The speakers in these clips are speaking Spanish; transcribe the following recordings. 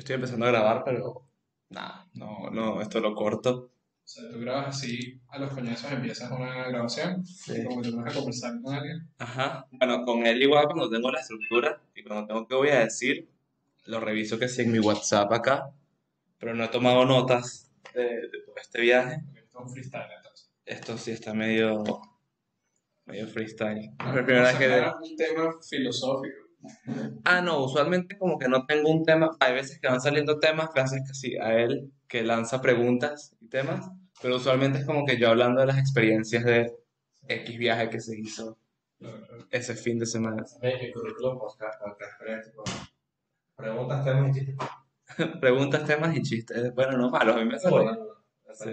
estoy empezando a grabar, pero nada, no, esto lo corto. O sea, tú grabas así, a los coñazos empiezas una grabación, y Sí. como que te vas a conversar con alguien. Ajá. Bueno, con él igual cuando tengo la estructura y cuando tengo que voy a decir, lo reviso que sí en mi WhatsApp acá, pero no he tomado notas de todo este viaje. Porque esto es un freestyle, entonces. Esto sí está medio freestyle. Es la No primera vez sé, no que... era un tema filosófico. Ah, no, usualmente como que no tengo un tema. Hay veces que van saliendo temas gracias que sí a él que lanza preguntas y temas, pero usualmente es como que yo hablando de las experiencias de X viaje que se hizo Claro. ese fin de semana. Mi currículum podcast, tipo, preguntas, temas y chistes. Preguntas, temas y chistes. Bueno, no malos, a mí me hace reír. Sí.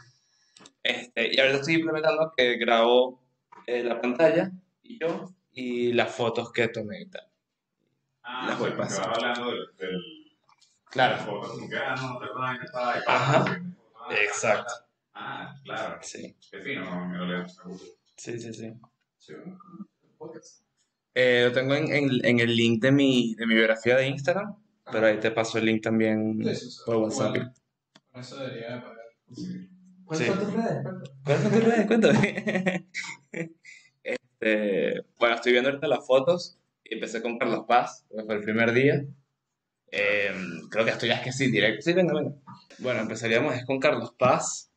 Y ahorita estoy implementando que grabo la pantalla y yo y las fotos que tomé y tal. Ah, Las o voy sea, como que vas pasando. hablando del Claro. foto, como que, no, te pones estaba ahí. Ajá. Exacto. Claro. Sí. Qué fino, me lo leo. Sí, sí, sí. Sí, bueno, podcast. Lo tengo en el link de mi biografía de Instagram, pero ahí te paso el link también Sí, sí. por WhatsApp. Igual, con eso debería de poder conseguir. ¿Cuáles Sí. son tus redes? ¿Cuáles son tus redes? Cuéntame. Bueno, estoy viendo ahorita las fotos y empecé con Carlos Paz, porque fue el primer día. Creo que esto ya es que sí, directo. Sí, venga, venga. Bueno, empezaríamos es con Carlos Paz.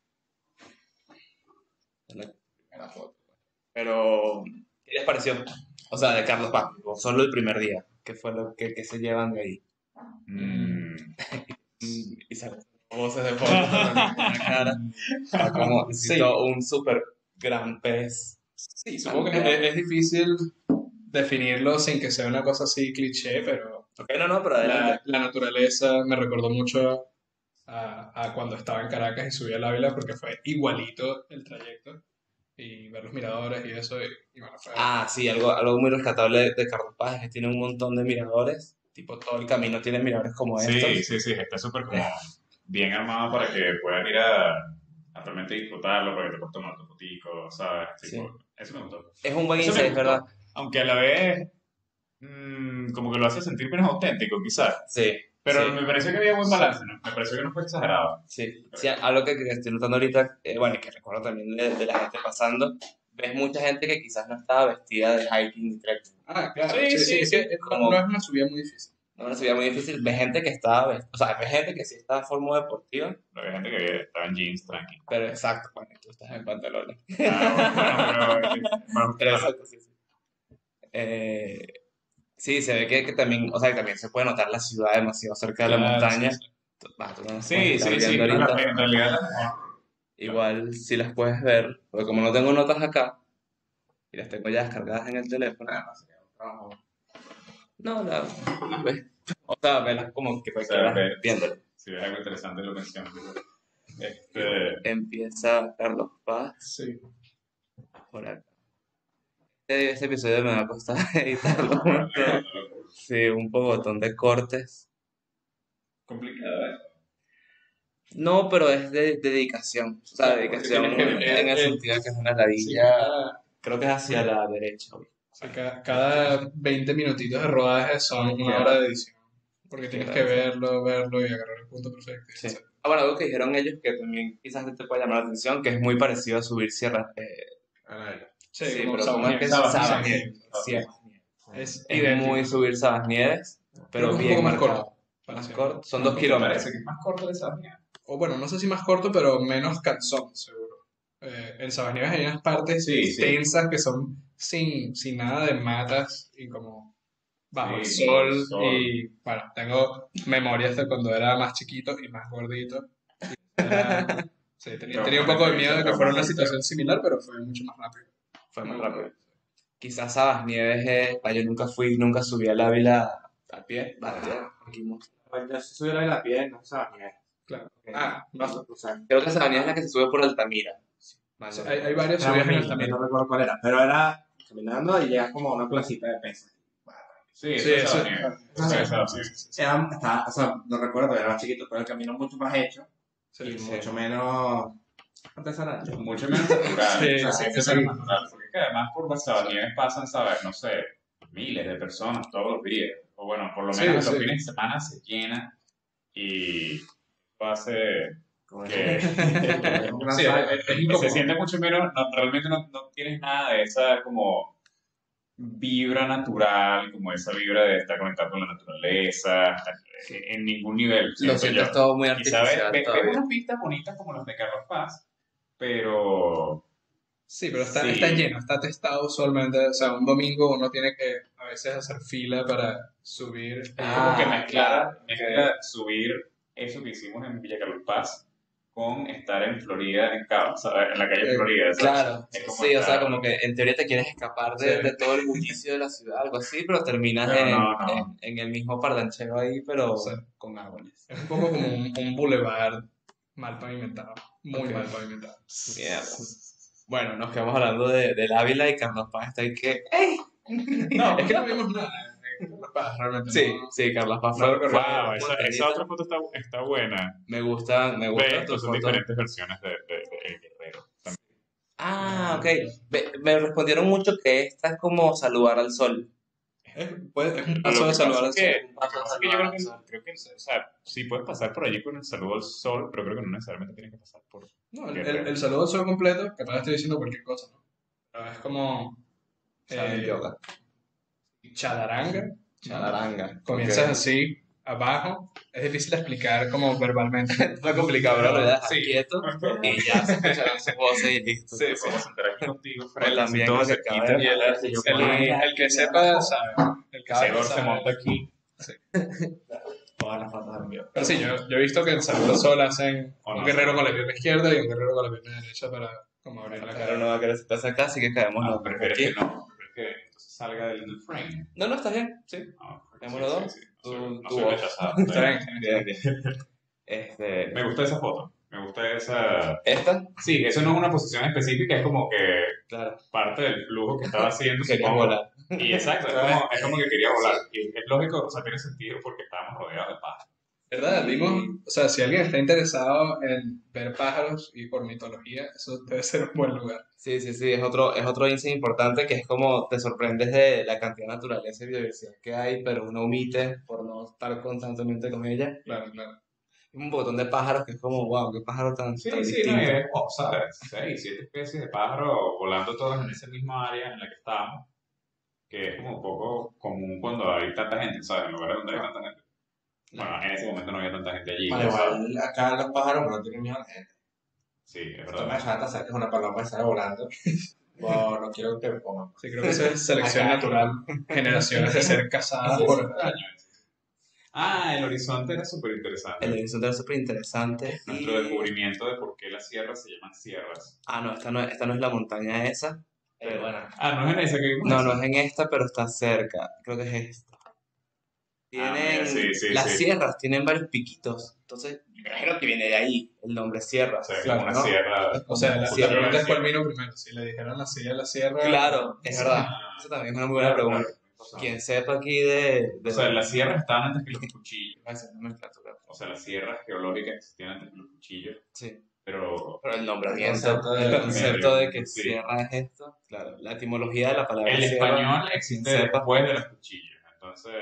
La primera foto. Pero, ¿qué les pareció? O sea, de Carlos Paz, solo el primer día. ¿Qué fue lo que se llevan de ahí? Y salen voces de fondo en la cara. Está como, necesito un súper gran pez. Sí, supongo que es difícil definirlo sin que sea una cosa así cliché, pero Ok, no, pero adelante. la naturaleza me recordó mucho a cuando estaba en Caracas y subí al Ávila porque fue igualito el trayecto y ver los miradores y eso y bueno, fue Ah, sí, algo muy rescatable de Carlos Paz es que tiene un montón de miradores. Tipo, todo el camino tiene miradores como estos. Sí, está súper como bien armado para que puedan ir a realmente disfrutarlo, para que te puedas tomar tu fotico, ¿sabes? Sí. Tipo, eso me gustó. Es un buen Eso me insight, gustó, ¿verdad? aunque a la vez como que lo hace sentir menos auténtico, quizás. Sí, Pero sí, me pareció que había buen balance, ¿no? Me pareció que no fue exagerado. sí. Sí, algo que estoy notando ahorita, bueno, y que recuerdo también de la gente pasando, ves mucha gente que quizás no estaba vestida de hiking ni trekking. Ah, claro, Sí, sí, sí, es que como- no es una subida muy difícil. No, una subida muy difícil. Ves gente que estaba vestida, o sea, ves gente que sí estaba de forma deportiva, Había gente que estaba en jeans, tranqui. pero exacto, bueno, tú estás en pantalones. Bueno, Pero exacto, sí, sí. Eh, sí, se ve que también, o sea, que también se puede notar la ciudad demasiado cerca de la Claro, montaña. sí, sí. Tú no las puedes sí, estar sí, sí, viendo no, ahorita. en realidad Igual sí las puedes ver, porque como no tengo notas acá y las tengo ya descargadas en el teléfono, no, ves, o sea, velas como que o sea, cualquiera viéndolo. si ves algo interesante lo menciono. Empieza Carlos Paz Sí. por acá. Este episodio me va a costar editarlo. Sí, un pocotón de cortes. Complicado, ¿eh? No, pero es de dedicación. O sea, Claro, dedicación porque tienes que- en el sentido de que es una sí, ladilla. Creo que es hacia la derecha. Güey. sí, cada 20 minutitos de rodaje son una hora de edición. Porque tienes que verlo y agarrar el punto perfecto. Sí. Ah, bueno, algo que dijeron ellos que también quizás te puede llamar la atención, que es muy parecido a subir sierras. Sí, Sí, como pero ¿cómo es que es Sabas Sabas Nieves. Nieves? Sierras Nieves. Es Es idéntico. muy subir Sabas Nieves, pero Creo que es un bien poco más marcado. corto. para Más siempre. corto. Son Me 2 kilómetros. parece que es más corto de esa mía. O bueno, no sé si más corto, pero menos cansón, seguro. En Sabanieves hay unas partes Sí, sí. tensas que son sin nada de matas y como bajo el Sí, sol. sol. Y bueno, tengo memorias de cuando era más chiquito y más gordito. Sí, tenía un poco de miedo de que fuera una situación similar, pero fue mucho más rápido. Fue más rápido. Quizás Sabas Nieves, yo nunca subí al Ávila a pie. Aquí mucho. Bueno, yo sí subí la piel, no sabes ni ver. Claro. Ok. Ah, No, o sea, Creo que Sabas Nieves es la que se sube por Altamira. Mal no hay recuerdo. varias era subidas en muy Altamira. no recuerdo cuál era, pero era caminando y llegas como a una placita de pesas. Sí, Sí, eso eso- es Sabas Nieves. sí, Eso es sí, Sabas sí, Nieves. sí. O sea, no recuerdo, era más chiquito, pero el camino mucho más hecho y Sí. mucho menos artesanal. Mucho menos natural. Sí, o sea, sí, hay que sí. ser más natural. Porque es que además por las Sabas Nieves pasan, ¿sabes? No sé, miles de personas todos los días. O bueno, por lo Sí, menos en los sí. fines de semana se llena y eso hace Como que Una Sí, saga. es incómodo. se siente mucho menos, realmente no tienes nada de esa como vibra natural, como esa vibra de estar conectado con la naturaleza, en ningún nivel, lo siento sientes yo. todo muy Quizá artificial ves todavía. unas pistas bonitas como las de Carlos Paz, pero Sí, pero está sí, lleno, está testado usualmente. O sea, un domingo uno tiene que a veces hacer fila para subir. es como que claro, mezcla subir eso que hicimos en Villa Carlos Paz con estar en Florida, en Cabo, ¿sabes? En la calle Florida, ¿sabes? Claro, Es como sí, o sea, estar, como que en teoría te quieres escapar Sí. de todo el bullicio de la ciudad, algo así, pero terminas pero no. en el mismo parlanchero ahí, pero Sí. con árboles. Es un poco como un boulevard mal pavimentado, muy Ok. mal pavimentado. Mierda. Bueno, nos quedamos hablando del Ávila y Carlos Paz está ahí que... No, es que no vimos nada de Carlos Paz, realmente. Sí, No. sí, Carlos Paz No fue... lo recuerdo. Wow, fue esa bonita. otra foto está buena. Me gustan Ve, tus son fotos. diferentes versiones de El Guerrero. Ah, ok. Me respondieron mucho que esta es como saludar al sol. Es un Lo paso que de saludar pasa al es que, sol. Un paso lo que pasa es que yo creo que, o sea, sí puedes pasar por allí con el saludo al sol, pero creo que no necesariamente tienes que pasar por No, Guerrero. el saludo al sol completo, capaz estoy diciendo cualquier cosa, ¿no? Pero es como Saben yoga. chadaranga. Chalaranga. Comienzas Ok. así, abajo. Es difícil de explicar como verbalmente. Fue complicado, pero lo voy a dejar Sí. quieto y ya se escucharán sus voces y listo. Sí, sí. Vamos a sentar aquí contigo, El Fred, así ambiente todos que cerquita. acaba de Y el que sepa, sabe. El que sepa, Sebor se sabe. monta aquí. Todas las fotos en vivo. Pero sí, yo he visto que en saludo al sol hacen O un no, guerrero sí. con la pierna izquierda y un guerrero con la pierna derecha para como abrir la Pero cara. no va a querer sentarse acá, así que caemos Ah, los dos prefieres aquí. que no, prefieres que entonces salga del frame. No, está bien, sí. Ah, Tenemos los dos. sí. Tú- No tú soy vos. rechazado. Está bien. Bien, bien. Me gusta esa foto. Me gusta esa. ¿Esta? Sí, eso no es una posición específica, es como que Claro. parte del flujo que estaba haciendo. Quería supongo. volar. Y exacto, es como que quería volar. Y es lógico, o sea, tiene sentido porque estábamos rodeados de pájaros. ¿Verdad? Vimos, o sea, si alguien está interesado en ver pájaros y ornitología, eso debe ser un buen lugar. Sí, es otro índice importante que es como te sorprendes de la cantidad de naturaleza y biodiversidad que hay, pero uno omite por no estar constantemente con ella. Claro, claro. Un botón de pájaros que es como, wow, qué pájaro tan Sí, tan sí, distinto. no, y es, ¿sabes? 6, 7 especies de pájaros volando todas en esa misma área en la que estábamos, que es como un poco común cuando hay tanta gente, ¿sabes? En lugares donde hay tanta gente. Bueno, en ese momento no había tanta gente allí. Bueno, ¿sabes? igual acá los pájaros no tienen miedo a la gente. Sí, es Esto me verdad. deja saber que es una paloma y sale volando. Wow, no quiero que me pongan. Sí, creo que eso es selección Acá. natural. Generaciones de ser casadas Sí, por... sí. Extraño eso. Ah, el horizonte era súper interesante. El horizonte era súper interesante. Nuestro descubrimiento de por qué las sierras se llaman sierras. Ah, no, esta no es la montaña esa. Bueno, Ah, no es en esa que vimos. No, no es en esta, pero está cerca. Creo que es esta. Tienen, mira, sí, las sí. sierras tienen varios piquitos. Entonces, me imagino que viene de ahí el nombre O sierras. sea, Claro, como una ¿no? sierra. O sea, la Sierra. pregunta es cuál vino primero. Si le dijeron la silla a la sierra... Claro, es verdad. Ah, Esa también es una muy buena claro, pregunta. claro. Quien sepa aquí de O sea, las sierras estaban antes que los cuchillos. Esa nomenclatura. O sea, las sierras geológicas existían antes que los cuchillos. Sí, Pero pero el concepto de- el concepto de que Sí. sierra es esto, claro, la etimología de la palabra el sierra, español quien existe sepa. después de los cuchillos. Entonces.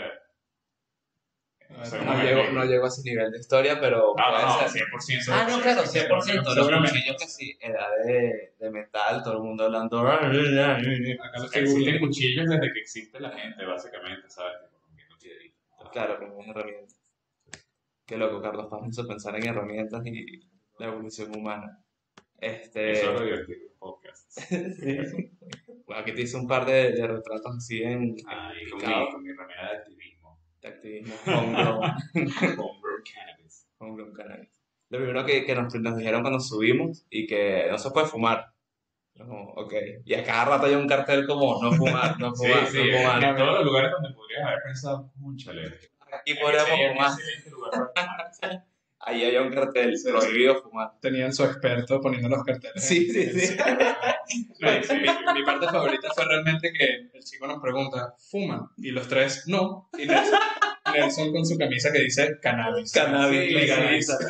O sea, No llego a ese nivel de historia, pero No, puede no, ser. 100%. Ah, no, claro, 100%. Los Seguramente. cuchillos que sí, edad de metal, todo el mundo hablando. Acá lo estoy Existen googleando. cuchillos desde que existe la gente, básicamente, ¿sabes? Tipo, rompiendo piedritas. Claro, como una herramienta. Qué loco, Carlos Paz me hizo pensar en herramientas y la evolución humana. Eso es lo divertido del podcast. Sí. Bueno, aquí te hice un par de retratos así en Y picado, con mi remera de activismo. de activismo homegrown, Homegrown cannabis. homegrown cannabis. Lo primero que nos dijeron cuando subimos y que no se puede fumar. Como, ok. Y a cada rato hay un cartel como no fumar, no Sí, fumar, sí, no fumar. en todos los lugares donde podrías haber pensado, cónchale. Aquí podríamos fumar. Excelente lugar para fumar. Ahí había un cartel, Sí, prohibido fumar. Tenían su experto poniendo los carteles. Sí, sí, en- sí. No, mi parte favorita fue realmente que el chico nos pregunta, ¿fuman? Y los tres, no. Y Nelson con su camisa que dice cannabis. Cannabis, Sí, legaliza.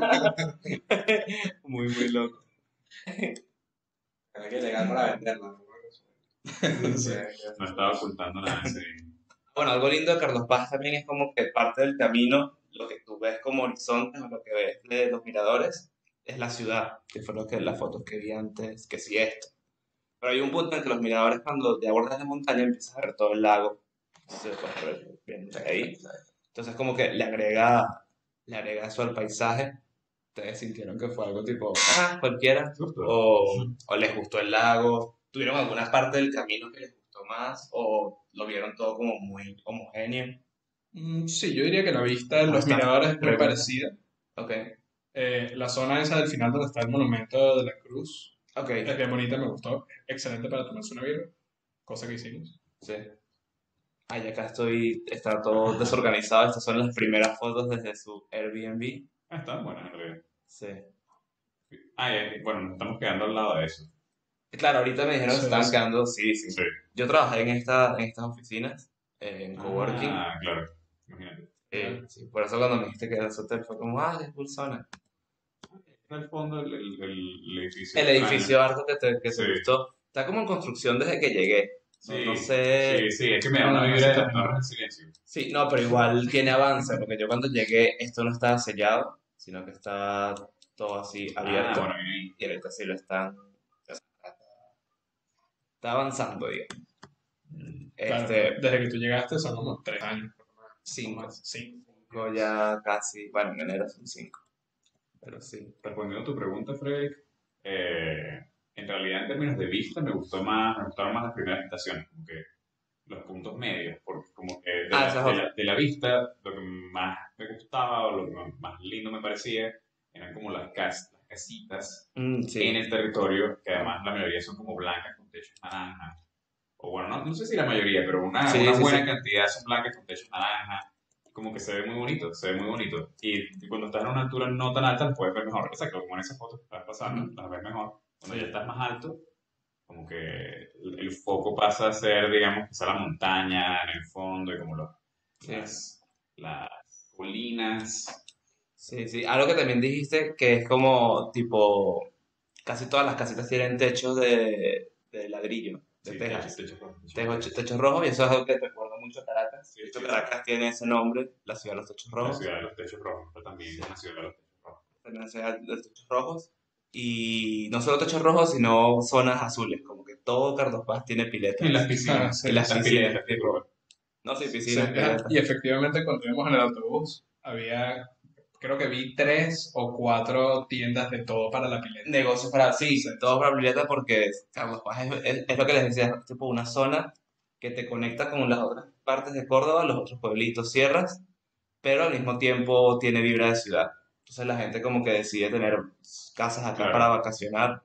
Muy, muy loco. hay que llegar para venderlo. Sí. No estaba ocultando nada. Sí. Bueno, algo lindo de Carlos Paz también es como que parte del camino, lo que tú ves como horizontes o lo que ves de los miradores, es la ciudad, que fue lo que las fotos que vi antes, que sí esto. Pero hay un punto en que los miradores, cuando te abordas la montaña, empiezas a ver todo el lago. Se puede ver bien desde ahí. Entonces como que le agrega eso al paisaje. ¿Ustedes sintieron que fue algo tipo, cualquiera? Justo. O les gustó el lago? ¿Tuvieron alguna parte del camino que les gustó más? ¿O lo vieron todo como muy homogéneo? Sí, yo diría que la vista de los Bastante miradores es muy pregunta. parecida. Ok, La zona esa del final donde está el monumento de la cruz ok, es bien bonita, me gustó. Excelente para tomarse una birra, cosa que hicimos. sí. Ay, acá está todo desorganizado. Estas son las primeras fotos desde su Airbnb. Está bueno, en realidad. Sí. Bueno, nos estamos quedando al lado de eso. Claro, ahorita me dijeron que Sí, estaban sí. quedando, sí, sí. Sí. Yo trabajé en estas oficinas, en coworking. Claro. Imagínate. Sí, por eso cuando me dijiste que era el hotel fue como, qué cool zona. En el fondo, el edificio. El extraño. edificio harto que te Sí. gustó. Está como en construcción desde que llegué. No, Sí, no sé. sí, es que me da No, una no, vibra sí, de torres del silencio. Sí, no, pero igual tiene avance, porque yo cuando llegué esto no estaba sellado, sino que estaba todo así abierto. Bueno, bien. Y ahorita sí lo están. Está avanzando, digamos. Claro, desde que tú llegaste son como 3 años. Cinco. Más, sí. Ya casi, bueno, en enero son 5, pero sí. Respondiendo a tu pregunta, Frederick, en realidad en términos de vista me gustaron más las primeras estaciones, como que los puntos medios, porque como que esa es otra. de la vista lo que más me gustaba o lo que más lindo me parecía eran como las casitas en Sí. el territorio, que además la mayoría son como blancas con techos naranjas. O bueno, no sé si la mayoría, pero Sí, una sí, buena sí. cantidad son blancas con techos naranjas. Como que se ve muy bonito, se ve muy bonito. Y cuando estás en una altura no tan alta, las puedes ver mejor. Exacto, como en esas fotos que estás pasando, Ujú. las ves mejor. Cuando ya estás más alto, como que el foco pasa a ser, digamos, quizá la montaña en el fondo y como Sí. las colinas. Sí, sí. Algo que también dijiste que es como tipo, casi todas las casitas tienen techos de ladrillo, de Sí, tejas. techos. Techos rojos, y eso es algo que recuerda mucho a Caracas. Sí, De hecho, sí, Caracas tiene ese nombre, la ciudad de los techos la rojos. ciudad de los techos rojos, pero también es la ciudad de los techos rojos. También la ciudad de los techos rojos. Y no solo techos rojos, sino zonas azules, como que todo Carlos Paz tiene piletas. En las piscinas, Sí, Y las piscinas, las tipo, no, sí, Sí, piscinas, piletas. y efectivamente cuando íbamos en el autobús había, creo que vi 3 o 4 tiendas de todo para la pileta. Negocios para, sí, Sí. todo para biblioteca porque Carlos Paz es lo que les decía, es tipo una zona que te conecta con las otras partes de Córdoba, los otros pueblitos, sierras, pero al mismo tiempo tiene vibra de ciudad. Entonces la gente como que decide tener casas acá Claro. para vacacionar.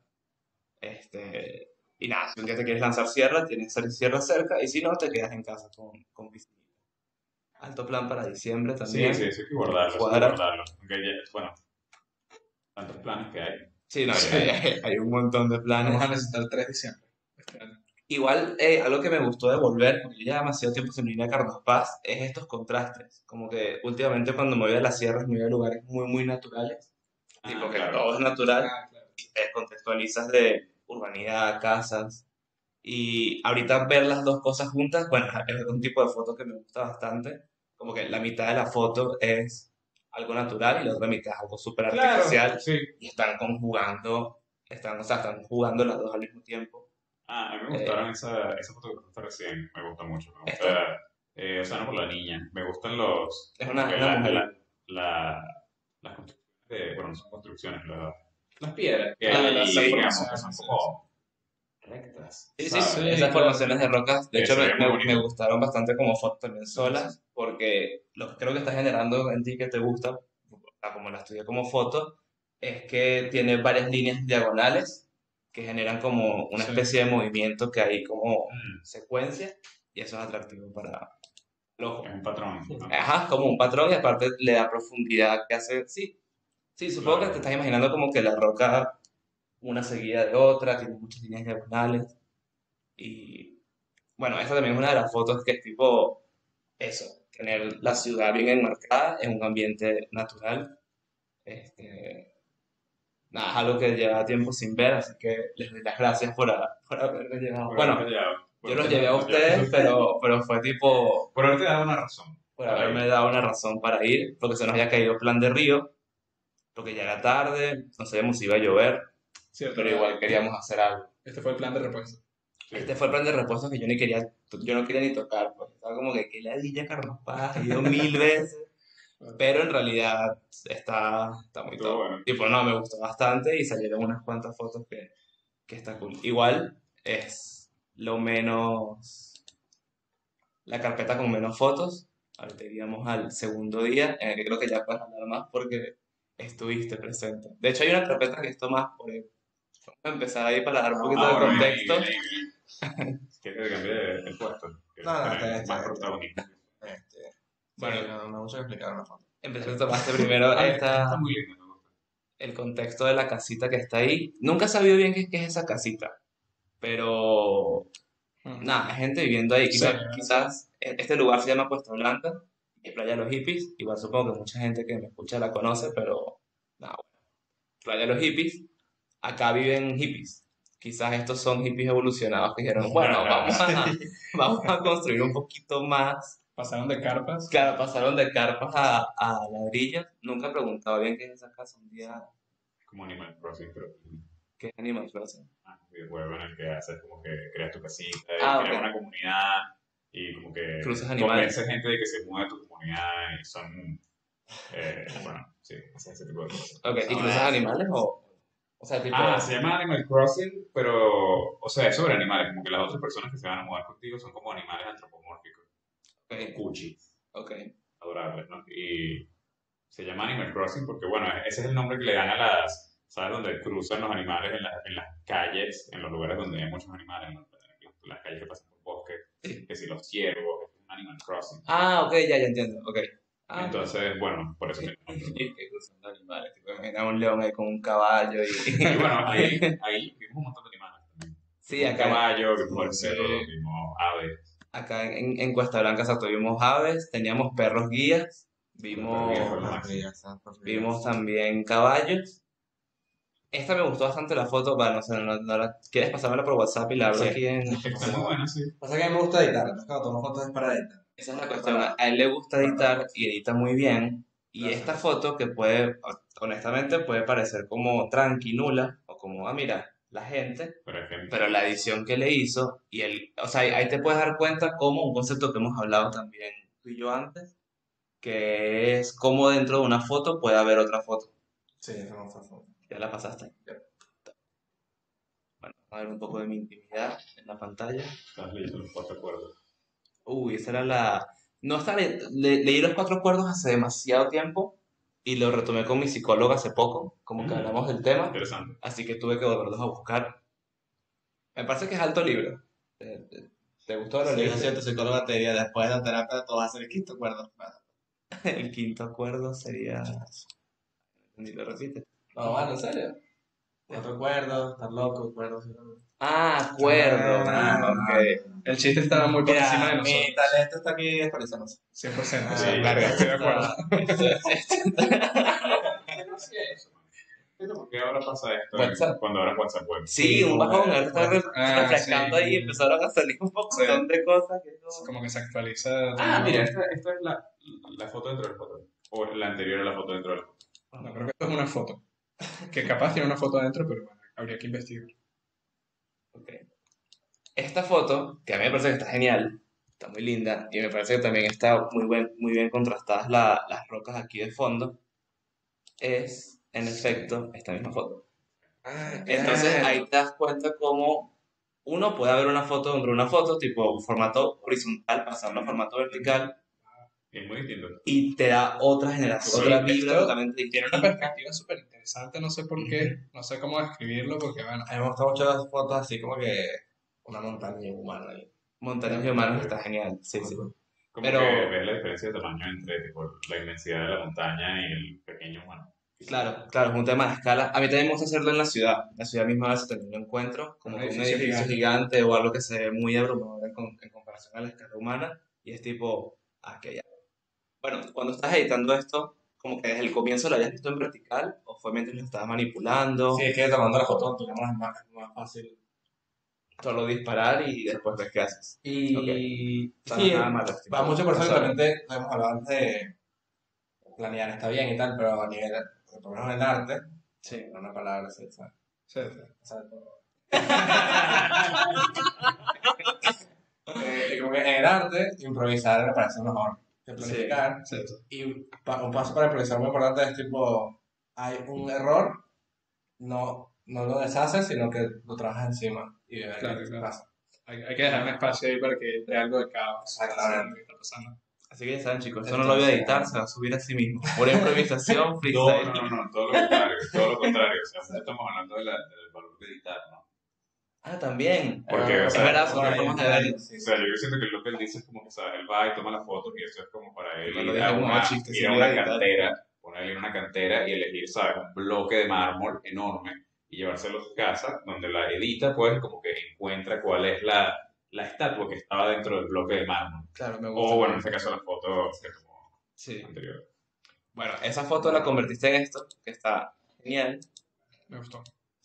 Y nada, si un día te quieres lanzar sierra, tienes sierra cerca, y si no, te quedas en casa con piscina. Alto plan para diciembre Sí, también. sí, eso hay que guardarlo, eso hay que Cuadra. guardarlo. Aunque bueno, tantos planes que hay. Sí, no, Sí. hay un montón de planes. Vamos a necesitar el 3 de diciembre. Este año. Igual, algo que me gustó de volver, porque yo ya demasiado tiempo sin venir a Carlos Paz, es estos contrastes. Como que últimamente cuando me voy a las sierras me voy a lugares muy, muy naturales. Tipo que Claro. todo es natural, Ah, claro. te descontextualizas de urbanidad, casas. Y ahorita ver las dos cosas juntas, bueno, es un tipo de foto que me gusta bastante. Como que la mitad de la foto es algo natural y la otra mitad es algo súper Claro, artificial. sí. Y están conjugando, están jugando las dos al mismo tiempo. A mí me gustaron esa foto que pusiste recién, me gusta mucho. Me Esto. gusta, o sea, no por la niña, me gustan Es como que una mujer. las construcciones bueno, no son construcciones, las piedras que Ah, hay, las digamos, formaciones, que son sí, como rectas, Sí, sí, ¿sabes? esas formaciones de rocas, de Que hecho se ve muy bonito. me gustaron bastante como fotos también Sí, solas, porque lo que creo que está generando en ti que te gusta, como la estudié como foto, es que tiene varias líneas diagonales que generan como una sí. especie de movimiento que hay como Mm, secuencia, y eso es atractivo para el ojo. es un patrón, ¿no? Ajá, como un patrón y aparte le da profundidad que hace, sí, sí, supongo que Claro. te estás imaginando como que la roca una seguida de otra, tiene muchas líneas diagonales. Y bueno, esa también es una de las fotos que es tipo eso, tener la ciudad bien enmarcada en un ambiente natural. Este, nada, es algo que lleva tiempo sin ver, así que les doy las gracias por haberme llevado. Por Bueno, haberte llevado, yo los llevé a ustedes, pero fue tipo, por haberte dado una razón. por haberme dado una razón para ir, porque se nos había caído plan de Río, porque ya era tarde, no sabíamos si iba a llover, Cierto, pero igual queríamos hacer algo. este fue el plan de repuesto. Sí. Este fue el plan de repuesto que yo no quería ni tocar, pues estaba como que qué ladilla Carlos Paz, he ido 1000 veces, pero en realidad está muy Estuvo top. bueno. Tipo, no, me gustó bastante y salieron unas cuantas fotos que está cool. Igual es lo menos, la carpeta con menos fotos. Ahorita iríamos al segundo día, en el que creo que ya puedes hablar más porque estuviste presente. De hecho, hay una carpeta que esto más por vamos a empezar ahí para dar un poquito de Ahora viene ahí, contexto. viene ahí, viene. ¿Quieres que cambie el puesto? ¿Quieres No, tener está más bien. protagonismo? Bueno, Sí, no me gusta explicar una foto. Empezaste, tomaste primero Está muy lindo, me gusta. el contexto de la casita que está ahí. Nunca he sabido bien qué es esa casita, pero nada, hay gente viviendo ahí. Sí. Quizás este lugar se llama Puesta Blanca y Playa de los Hippies. Igual supongo que mucha gente que me escucha la conoce, pero nada, bueno. Playa de los Hippies, acá viven hippies. Quizás estos son hippies evolucionados que dijeron, bueno, vamos a construir un poquito más. Pasaron de carpas. Claro, pasaron de carpas a ladrillos. Nunca he preguntado bien qué es esa casa. Un día, Como Animal Crossing, pero ¿qué es Animal Crossing? un videojuego en el que haces como que creas tu casita y Ah, creas ok. una comunidad y como que Cruzas animales. convences gente de que se mueva a tu comunidad y son, bueno, sí, ese tipo de cosas. Ok, ¿y cruzas animales o sea, tipo... Se llama Animal Crossing, pero, o sea, es sobre animales, como que las otras personas que se van a mudar contigo son como animales antropomórficos, Ok, cuchi, ok. adorables, ¿no? Y se llama Animal Crossing porque, bueno, ese es el nombre que le dan a las, ¿sabes? Donde cruzan los animales en las calles, en los lugares donde hay muchos animales, ¿no? Las calles que pasan por bosques, Sí. que si los ciervos, es un Animal Crossing. Ah, ok, ya entiendo, ok. Ah, Entonces, bueno, por eso me y que cruzando animales, tipo, imagina un león ahí con un caballo y... Y bueno, ahí vimos un montón de animales también. Sí, Vimos un acá, caballo, vimos el Sí. cerro, vimos aves. acá en Cuesta Blanca, exacto, vimos aves, teníamos perros guías, Los perros guías fueron vimos también caballos. Esta me gustó bastante la foto, bueno, o sea, ¿quieres pasármela por WhatsApp y la abro Sí. aquí en...? Está muy buena, sí. Pasa que a mí me gusta editar, entonces cuando tomo fotos es para editar. Esa es la cuestión, a él le gusta editar y edita muy bien, y Gracias. esta foto que puede, honestamente, puede parecer como tranquila, o como, mira, la gente, Pero hay gente. pero la edición que le hizo, o sea, ahí te puedes dar cuenta como un concepto que hemos hablado también tú y yo antes, que es cómo dentro de una foto puede haber otra foto. Sí, eso no fue foto. Ya la pasaste. Bueno, vamos a ver un poco de mi intimidad en la pantalla. Estás leyendo los 4 acuerdos. Uy, esa era la... No está... leí los 4 acuerdos hace demasiado tiempo y lo retomé con mi psicóloga hace poco, como que hablamos del tema, Interesante. así que tuve que volverlos a buscar. Me parece que es alto libro. ¿Te gustó los Sí, libros? es cierto, psicóloga te diría, después de la terapia tú vas a hacer el quinto acuerdo. El quinto acuerdo sería... Ni lo repite. No, bueno, en serio. 4 acuerdos, estar loco, acuerdos. Ah, acuerdo. Ok. El chiste estaba muy por encima de Mi nosotros. talento está aquí expresándose. 100%, sí, Sí. verga, estoy de acuerdo. ¿Por qué ahora pasa esto WhatsApp. cuando abras WhatsApp web? Sí, un bajón, ahora está Ah, refrescando sí. ahí y empezaron a salir un montón de cosas que no... Como que se actualiza. Mira, esta es la foto dentro de la foto. O la anterior a la foto dentro de la foto. No, creo que esto es una foto. Que capaz tiene una foto adentro, pero bueno, habría que investigar. Ok. Esta foto, que a mí me parece que está genial, está muy linda, y me parece que también está muy bien contrastadas las rocas aquí de fondo, es, en efecto, esta misma foto. Entonces ahí te das cuenta cómo uno puede ver una foto dentro de una foto, tipo formato horizontal, pasarlo a formato vertical, Es muy distinto. y te da otra generación, Sí, otra vibra esto totalmente Tiene distinta. una perspectiva súper interesante, no sé por qué, no sé cómo describirlo, porque bueno, A mí me gustan mucho las fotos así como que una montaña humana ahí. Montañas y humanos está genial, sí. Como Pero- que ves la diferencia de tamaño entre tipo, la inmensidad de la montaña y el pequeño humano. Claro, claro, es un tema de escala. A mí también me gusta hacerlo en la ciudad. En la ciudad misma a veces también lo encuentro, como Un que un edificio edificio gigante o algo que se ve muy abrumador en comparación a la escala humana. Y es tipo, que ya. Bueno, cuando estás editando esto, como que desde el comienzo lo habías visto en vertical o fue mientras lo estabas manipulando. Sí, es que tomando la foto con tu cámara es más fácil. solo disparar y después ves qué haces. Y Ok. sí, Nada malo, va mucho por eso que o sea, realmente hemos hablado antes de planear está bien y tal, pero a nivel, por lo menos en arte, sí, una palabra así, ¿sabes? Sí, O sea, como que en el arte, improvisar me parece mejor que planificar. sí. Y un paso para improvisar muy importante es tipo, hay un error, no lo deshaces, sino que lo trabajas encima y ves Claro, qué claro. pasa. Hay que dejar un espacio ahí para que entre algo de caos. Exactamente. Lo que está pasando. así que ya saben, chicos, esto no lo voy a editar, se va a subir a sí mismo. Pura improvisación, No, freestyle. no, todo lo contrario, todo lo contrario. O sea, no estamos hablando del valor de editar, ¿no? Ah, también. Porque, o Es sea, verdad, son bueno, formas de ya, verlo. sí, O sí. sea, yo siento que lo que él dice es como que, ¿sabes? Él va y toma las fotos y eso es como para él No lo ir dije a como una, chiste, sí ir a lo una iba a editar. cantera, ponerle en una cantera y elegir, ¿sabes? Un bloque de mármol enorme y llevárselo a su casa, donde la edita, pues, como que encuentra cuál es la estatua que estaba dentro del bloque de mármol. Claro, me gusta. O, bueno, en este caso la foto que tomó Sí. anterior. Bueno, esa foto la convertiste en esto, que está genial. Me gustó.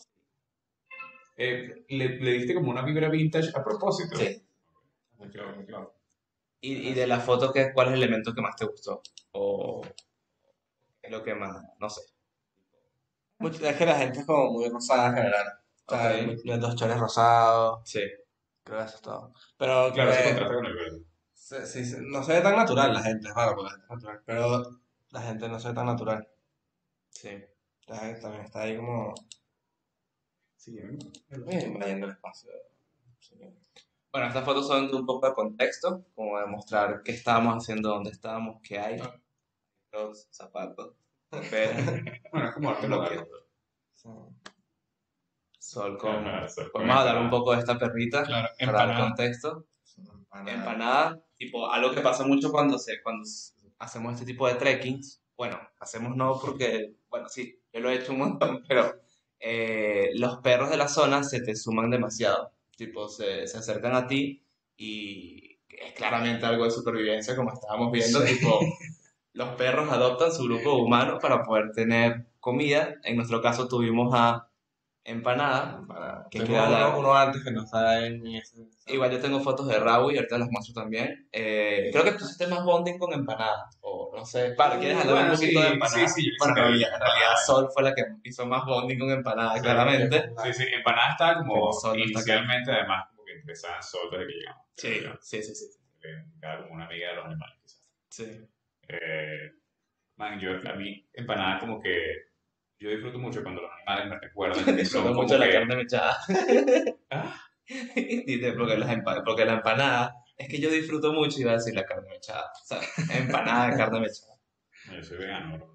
Le diste como una vibra vintage a propósito. Sí. Muy claro. Y de la foto, ¿cuál es el elemento que más te gustó? O es lo que más, no sé. Es que la gente es como muy rosada en general. O sea, Ok. los chores rosados, Sí. creo que eso es todo. Pero Claro, se que contrasta con el verde. no se ve tan natural la gente, es raro porque es natural, pero la gente no se ve tan natural. Sí. La gente también está ahí como Sí. invadiendo el espacio. Sí. Bueno, estas fotos son de un poco de contexto, como demostrar qué estábamos haciendo, dónde estábamos, qué hay. Ah. Los zapatos, pero Bueno, es como arte lo local. quiero. Sí. Sol con... Claro, eso es Vamos a hablar empanada. un poco de esta perrita Claro, para dar empanada. contexto. Empanada. Empanada, tipo, algo que pasa mucho cuando hacemos este tipo de trekkings. Bueno, hacemos no porque, bueno, sí, yo lo he hecho un montón, pero los perros de la zona se te suman demasiado. Tipo, se acercan a ti y es claramente algo de supervivencia, como estábamos viendo. Sí. Tipo, los perros adoptan su grupo humano para poder tener comida. En nuestro caso tuvimos a Empanada, que Tengo queda la... uno antes que no está en ese. Igual yo tengo fotos de Raúl y ahorita las muestro también. Creo que tú hiciste más bonding con Empanada, o no sé. Para, ¿quieres hablar Bueno, un poquito sí, de Empanada? sí, yo Bueno, hice en realidad Sol fue la que hizo más bonding con Empanada, claramente. Sí, sí, empanada estaba como Pero Sol no está acá. inicialmente, además, como que empezaba Sol desde que llegamos. Sí. Era como una amiga de los animales, quizás. Sí. A mí, empanada como que yo disfruto mucho cuando los animales me recuerdan que son Disfruto como mucho la que... carne mechada. ¿Ah? Dice, porque la empanada, es que yo disfruto mucho, iba a decir la carne mechada. O sea, empanada de carne mechada. Yo soy vegano, bro.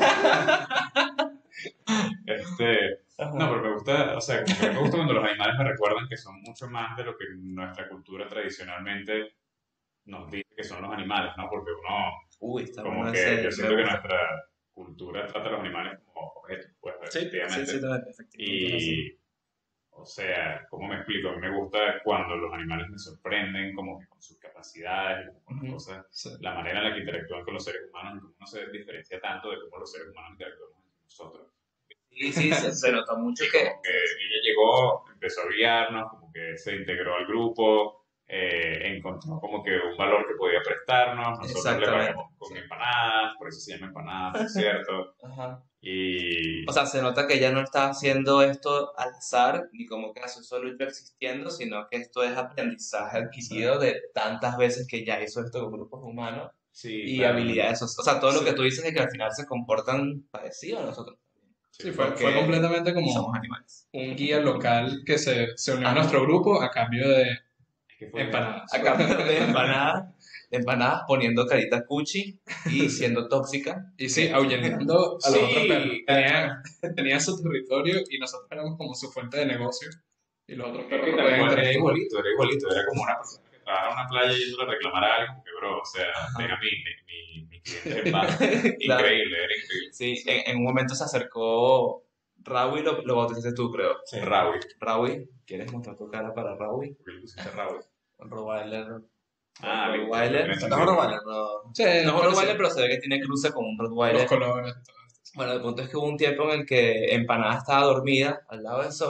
No, pero me gusta, o sea, como que me gusta cuando los animales me recuerdan que son mucho más de lo que nuestra cultura tradicionalmente nos dice que son los animales, ¿no? Porque uno, Uy, está como bueno que ese, yo siento me que gusta. nuestra cultura trata a los animales como objetos, pues, Sí, efectivamente. también, efectivamente. Y, o sea, ¿cómo me explico? A mí me gusta cuando los animales me sorprenden, como que con sus capacidades, como con las Ujú. cosas, Sí. la manera en la que interactúan con los seres humanos y cómo no se diferencia tanto de cómo los seres humanos interactuamos entre nosotros. Sí, se nota mucho que... Como que ella llegó, empezó a guiarnos, como que se integró al grupo, encontró como que un valor que podía prestarnos, nosotros le Exactamente, pagamos con sí. empanadas, por eso se llama empanadas, por cierto, Ajá. y O sea, se nota que ya no está haciendo esto al azar, ni como que hace solo ir existiendo, sino que esto es aprendizaje adquirido de tantas veces que ya hizo esto con grupos humanos sí, y claro. habilidades. O sea, todo lo Sí. que tú dices de que al final se comportan parecido a nosotros. Sí, fue Porque completamente como somos animales. un guía local que se unió a Ajá. nuestro grupo a cambio de Es que fue empanadas. A cambio de empanadas poniendo carita cuchi y siendo tóxica. Y sí, ahuyentando a los Sí. otros perros. Tenía su territorio y nosotros éramos como su fuente de negocio. Y los otros Es perros que no tal podían cual, era interactuar. igualito, era como una persona que trabajaba en una playa y yendo a reclamar a alguien, que bro, o sea, deja mi cliente en paz. Claro. Increíble, era increíble. Sí, en un momento se acercó Raúl, lo bautizaste tú, creo. Sí. Raúl, Raúl, ¿quieres mostrar tu cara para Raúl? porque le pusiste Raúl. Rottweiler. Rottweiler. viste, ¿No es Rottweiler? No. Sí, No es un pero Rottweiler, sí, pero se ve que tiene cruce con un los Rottweiler. colores y todo esto. Bueno, el punto es que hubo un tiempo en el que Empanada estaba dormida al lado del sol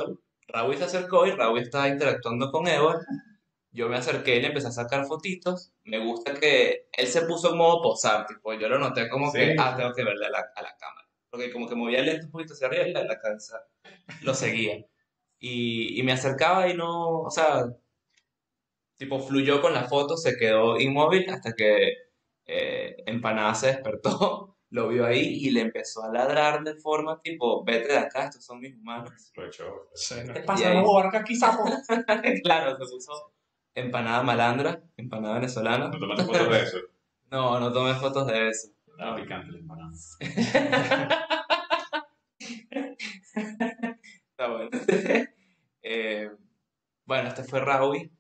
Raúl se acercó y Raúl estaba interactuando con Edward. Yo me acerqué y le empecé a sacar fotitos. Me gusta que él se puso en modo posar, tipo, yo lo noté como que, Sí. tengo que verle a la cámara. Porque como que movía lento un poquito hacia arriba y la cabeza lo seguía. Y me acercaba y no, o sea, tipo, fluyó con la foto, se quedó inmóvil hasta que Empanada se despertó, lo vio ahí y le empezó a ladrar de forma tipo, vete de acá, estos son mis humanos. Lo echó. Sí, no. ¿Qué Y pasa? ahí- No barca aquí, sapo. Claro, se puso empanada malandra, empanada venezolana. ¿No tomaste fotos de eso? No, no tomé fotos de eso. Estaba picante la empanada. Está bueno. Bueno, este fue Raúl.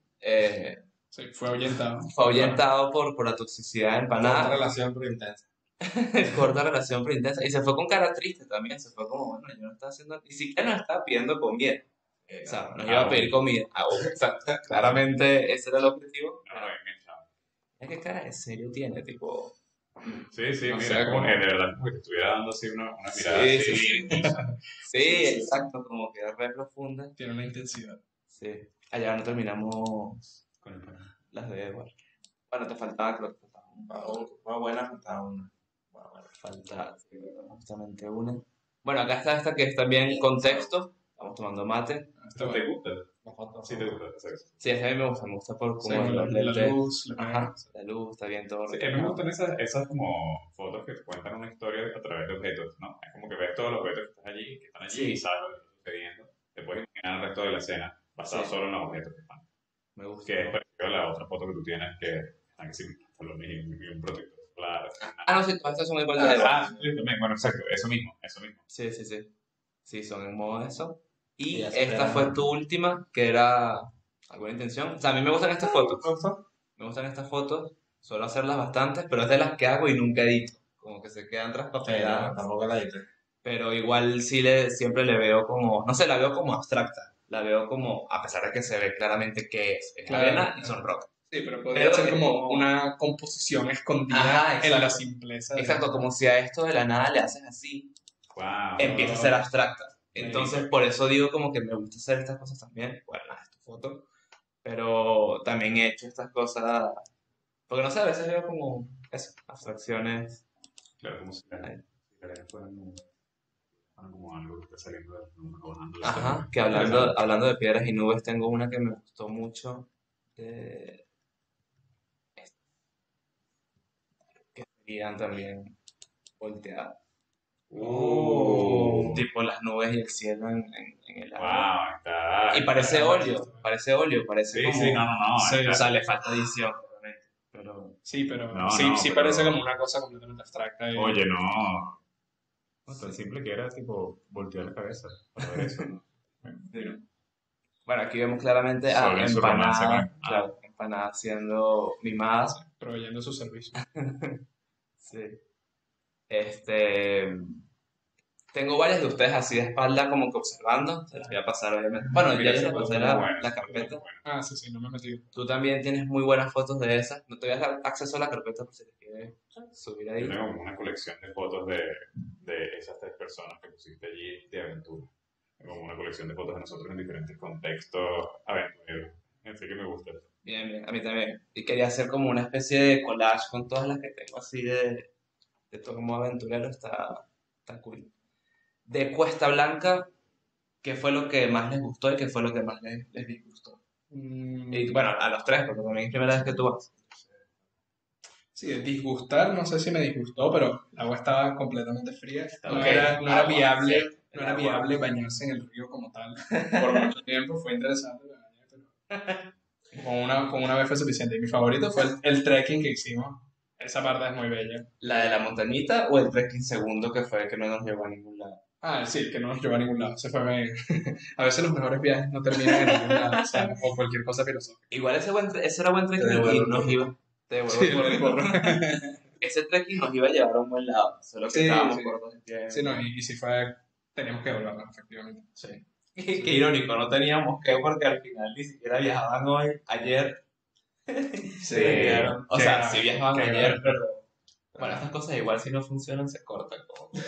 Sí, fue ahuyentado. Fue ahuyentado por la toxicidad de Una empanada. relación pero intensa. Corta relación pero intensa. Y se fue con cara triste también. Se fue como, bueno, yo no estaba haciendo, ni siquiera nos estaba pidiendo comida. O sea, nos iba a pedir comida. Exacto. Claramente ese era el objetivo. No, bien echado. Mira qué cara de serio tiene, tipo. Sí, sí, No mira, sé, como como- que de verdad como que te estuviera dando así una mirada Sí, así. sí, Sí, exacto, como que re profunda. Tiene una intensidad. Sí. Allá no terminamos Con empanada. las de Edward. Bueno, te faltaba, creo que faltaba Una buena, faltaba una. falta justamente una. Bueno, acá está esta que es también contexto. Estamos tomando mate. Está ¿No te bueno. gusta? La foto. Sí, te gusta. Exacto. Sí, esa a mí me gusta por Sí, como con los la lentes. luz, Ajá, la luz, está bien todo. Sí, a mí me gustan esas como fotos que te cuentan una historia a través de objetos, ¿no? Es como que ves todos los objetos que están allí Sí. y sabes lo que está sucediendo. Te puedes imaginar el resto de la escena basado Sí. solo en los objetos que están. Me gusta. Que es parecido a la otra foto que tú tienes que están que sí, salones y un protector solar. Ah, no, sí, todas estas son igual de Edward. Ah, sí, también, bueno, exacto, eso mismo. Sí, sí, sí. Sí, son en modo eso. Y Sí, ya esta espera. fue tu última, que era alguna intención. O sea, a mí me gustan estas fotos. ¿Me gustó? Me gustan estas fotos. Suelo hacerlas bastantes, pero es de las que hago y nunca edito. Como que se quedan Sí, no, traspapeladas. tampoco la edité. Pero igual siempre le veo como, no sé, la veo como abstracta. La veo como, a pesar de que se ve claramente que es Claro. arena y son rocas. Sí, pero podría Pero ser es como como- una composición escondida Ajá, en la exacto. simpleza. de- Exacto, como si a esto de la nada le haces así, Wow. empieza a ser abstracta. Me Entonces, gusta. por eso digo como que me gusta hacer estas cosas también. Bueno, nada, es tu foto. Pero también he hecho estas cosas, porque no sé, a veces veo como eso, abstracciones. Claro, como si la arena fueran como algo que está saliendo de bajando la Ajá, zona. que hablando de piedras y nubes, tengo una que me gustó mucho, de- que serían también volteadas. Tipo las nubes y el cielo en el agua. Wow, está. Y parece óleo, parece Sí, como... sí, no. Sí, O sea, le falta edición, obviamente, pero... Sí, pero No, sí, no, sí pero- parece como una cosa completamente abstracta. Oye, no. Tan simple que era tipo voltear la cabeza para ver eso, ¿no? Bueno, aquí vemos claramente a Solo en su romance Empanada, con- claro, Empanada siendo mimada. Proveyendo su servicio. Sí. Tengo varias de ustedes así de espalda como que observando, se las voy a pasar obviamente. Bueno, Mira, ya esa les foto pasé es muy buena, la esa foto es muy carpeta. buena. Ah, sí, no me he metido. Tú también tienes muy buenas fotos de esas. No te voy a dar acceso a la carpeta por si les quieres subir ahí. Yo tengo como una colección de fotos de esas 3 personas que pusiste allí de aventura. Tengo como una colección de fotos de nosotros en diferentes contextos aventureros. Así que me gusta. Bien, bien, a mí también. Y quería hacer como una especie de collage con todas las que tengo así de todo como aventurero. Está cool. De Cuesta Blanca, ¿qué fue lo que más les gustó y qué fue lo que más les disgustó? Y bueno, a los tres, porque también es primera vez que tú vas. Sí, de disgustar, no sé si me disgustó, pero el agua estaba completamente fría. No Ok. era Agua, viable, sí, no era agua. viable bañarse en el río como tal por mucho tiempo. Fue interesante, me bañé, pero con una vez fue suficiente. Y mi favorito fue el trekking que hicimos. Esa parte es muy bella. ¿La de la montañita o el trekking segundo que fue que no nos llevó a ningún lado? Ah, sí, el que no nos llevó a ningún lado. Se fue a veces los mejores viajes no terminan en ningún lado, o sea, o cualquier cosa filosófica. Igual ese era buen trekking Te y devuelvo nos el iba. Te devuelvo Sí, el porro. Ese trekking nos iba a llevar a un buen lado, solo que Sí, estábamos sí. cortos de tiempo. Sí, no, y si fue, teníamos que volverlo, efectivamente. Sí. Qué irónico, no teníamos que porque al final ni siquiera viajaban hoy, ayer. Sí, Quedaron- o qué sea, grave, sí viajaban qué ayer, grave. pero bueno, estas cosas igual si no funcionan se cortan. Como...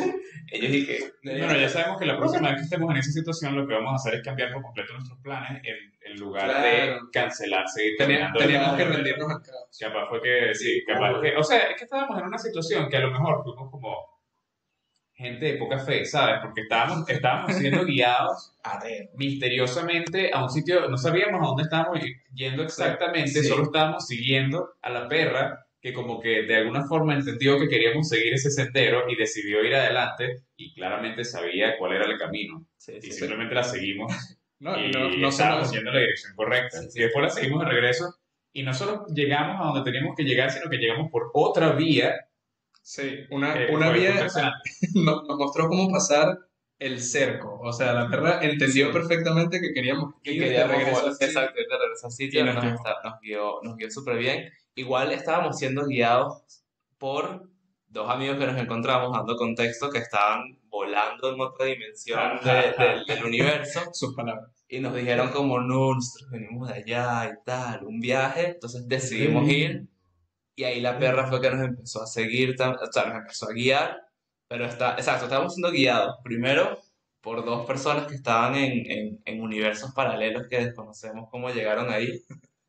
Ellos y que... Bueno, ya sabemos que la próxima vez que estemos en esa situación, lo que vamos a hacer es cambiar por completo nuestros planes en lugar de Claro. cancelar, seguir terminando. Teníamos que rendirnos al caos. Capaz fue que, sí, capaz que, o sea, es que estábamos en una situación que a lo mejor fuimos como gente de poca fe, ¿sabes? Porque estábamos siendo guiados misteriosamente a un sitio, no sabíamos a dónde estábamos yendo exactamente, Sí. solo estábamos siguiendo a la perra que como que de alguna forma entendió que queríamos seguir ese sendero y decidió ir adelante y claramente sabía cuál era el camino Sí, y sí, simplemente la seguimos No, y no estábamos somos. yendo en la dirección correcta. Sí, sí. Y después la seguimos de regreso y no solo llegamos a donde teníamos que llegar, sino que llegamos por otra vía. Sí, una Fue vía impresionante. nos mostró cómo pasar el cerco. O sea, la perra entendió Sí. perfectamente que queríamos Que ir de queríamos regreso volver, al sitio. exacto, ir de regreso al sitio, Y nos nos, llevó. nos guió súper bien. Igual estábamos siendo guiados por dos amigos que nos encontramos, dando contexto, que estaban volando en otra dimensión del universo Sus palabras. y nos dijeron como, no, nosotros venimos de allá y tal, un viaje, entonces decidimos ir y ahí la perra fue que nos empezó a seguir, o sea, nos empezó a guiar, pero exacto, estábamos siendo guiados primero por dos personas que estaban en universos paralelos que desconocemos cómo llegaron ahí,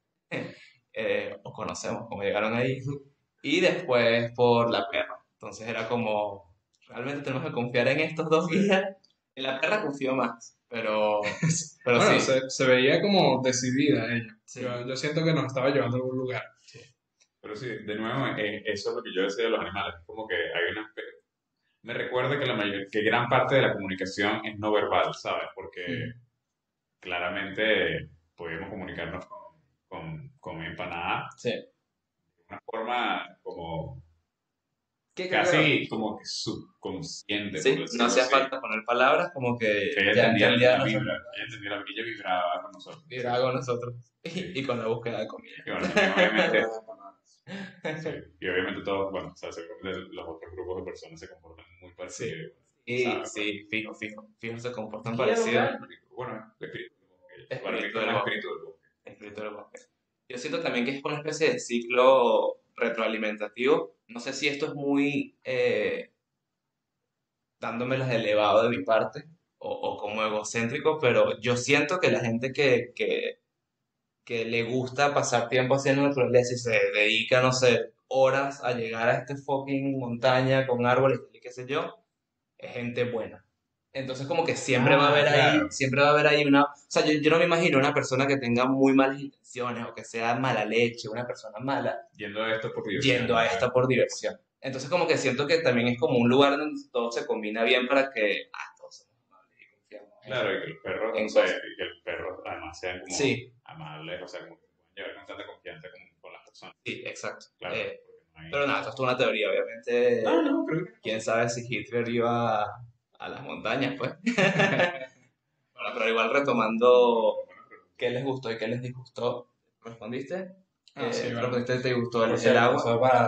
o conocemos cómo llegaron ahí, y después por la perra. Entonces era como, realmente tenemos que confiar en estos dos guías. En la perra confío más, pero Bueno, sí. se veía como decidida ella. Sí. Yo siento que nos estaba llevando a algún lugar. Pero sí, de nuevo, eso es lo que yo decía de los animales. Es como que hay una... Me recuerda que gran parte de la comunicación es no verbal, ¿sabes? Porque claramente podemos comunicarnos con empanada Sí. de una forma como ¿Qué creo? casi como que subconsciente, Sí, por no decirlo hacía así. falta poner palabras, como que Que ella ya entendía entendía la nosotros, vibra, ella entendía la vibra, ella vibraba con nosotros. vibraba con nosotros y con la búsqueda de comida. Y bueno, también obviamente, sí, y obviamente todos, bueno, o sea, seguramente los otros grupos de personas se comportan muy parecidos. Y ¿sabes? sí, fijo, se comportan Guía parecidos. local, bueno, el espíritu del bosque. Espíritu Para mí del como el bosque. espíritu del bosque. Escrito del bosque. Yo siento también que es una especie de ciclo retroalimentativo. No sé si esto es muy dándome las de elevado de mi parte o como egocéntrico, pero yo siento que la gente que le gusta pasar tiempo haciendo naturaleza y se dedica, no sé, horas a llegar a este fucking montaña con árboles y qué sé yo, es gente buena. Entonces como que siempre va a haber claro. ahí, siempre va a haber ahí una... O sea, yo no me imagino una persona que tenga muy malas intenciones o que sea mala leche, una persona mala, Yendo a esto por diversión. yendo a esta por diversión. Entonces como que siento que también es como un lugar donde todo se combina bien para que todos somos amables y confiamos en Claro, y que los perros, en no sé, cosas. y que los perros además sean como Sí, amables, o sea, como que se pueden llevar con tanta confianza como con las personas. sí, exacto. Claro, porque no hay... Pero nada, esto es toda una teoría, obviamente. no, creo que... Quién sabe si Hitler iba a las montañas, pues. Bueno, pero igual retomando qué les gustó y qué les disgustó, ¿respondiste? Sí, bueno. ¿Respondiste te gustó Por el cierto, agua? eso para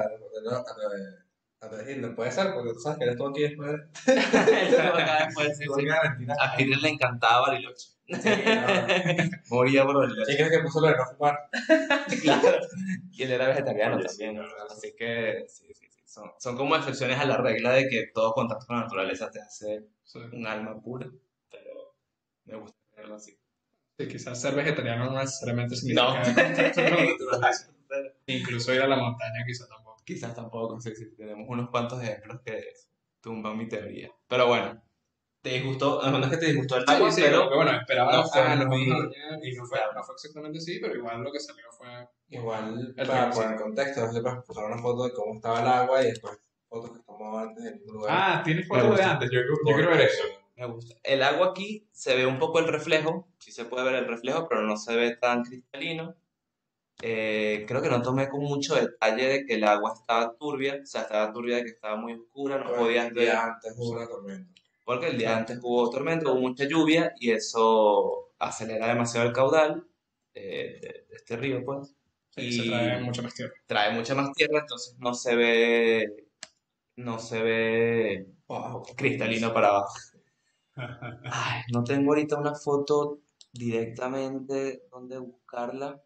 antes de Hitler, puede ser, porque tú sabes que eres todo aquí después. Eso acá después, sí, Tú sí. acá, mentira. A Hitler le encantaba Bariloche. Sí, no. Moría por Bariloche. ¿Quién crees que puso lo de no fumar? Claro. Y él era vegetariano Oye, también. sí, ¿no? Así que sí. Son como excepciones a la regla de que todo contacto con la naturaleza te hace Sí. un alma pura. Pero me gusta verlo así. Sí, quizás ser vegetariano no necesariamente No. significa contacto con la naturaleza. Incluso ir a la montaña quizás tampoco. Quizás tampoco, sí. Tenemos unos cuantos ejemplos que tumban mi teoría. Pero bueno, ¿te disgustó? No es que te disgustó el agua, Sí, pero como que bueno, esperaba no fue nos muy- vamos a bañar y no fue exactamente así, pero igual lo que salió fue... Igual, El para ritmo, poner contexto, después pusieron una foto de cómo estaba el agua y después fotos que tomó antes en el mismo lugar. Ah, tienes Me fotos de gusta. antes, yo quiero ver eso. me gusta. El agua aquí se ve un poco el reflejo, sí se puede ver el reflejo, pero no se ve tan cristalino. Creo que no tomé con mucho detalle de que el agua estaba turbia, o sea, estaba turbia de que estaba muy oscura, no Pero podías el ver. día antes hubo una tormenta. Porque el día antes hubo tormenta, hubo mucha lluvia y eso acelera demasiado el caudal de este río, pues. Sí, Y se trae mucho más tierra. trae mucha más tierra, entonces no se ve cristalino para abajo. Ay, no tengo ahorita una foto directamente donde buscarla.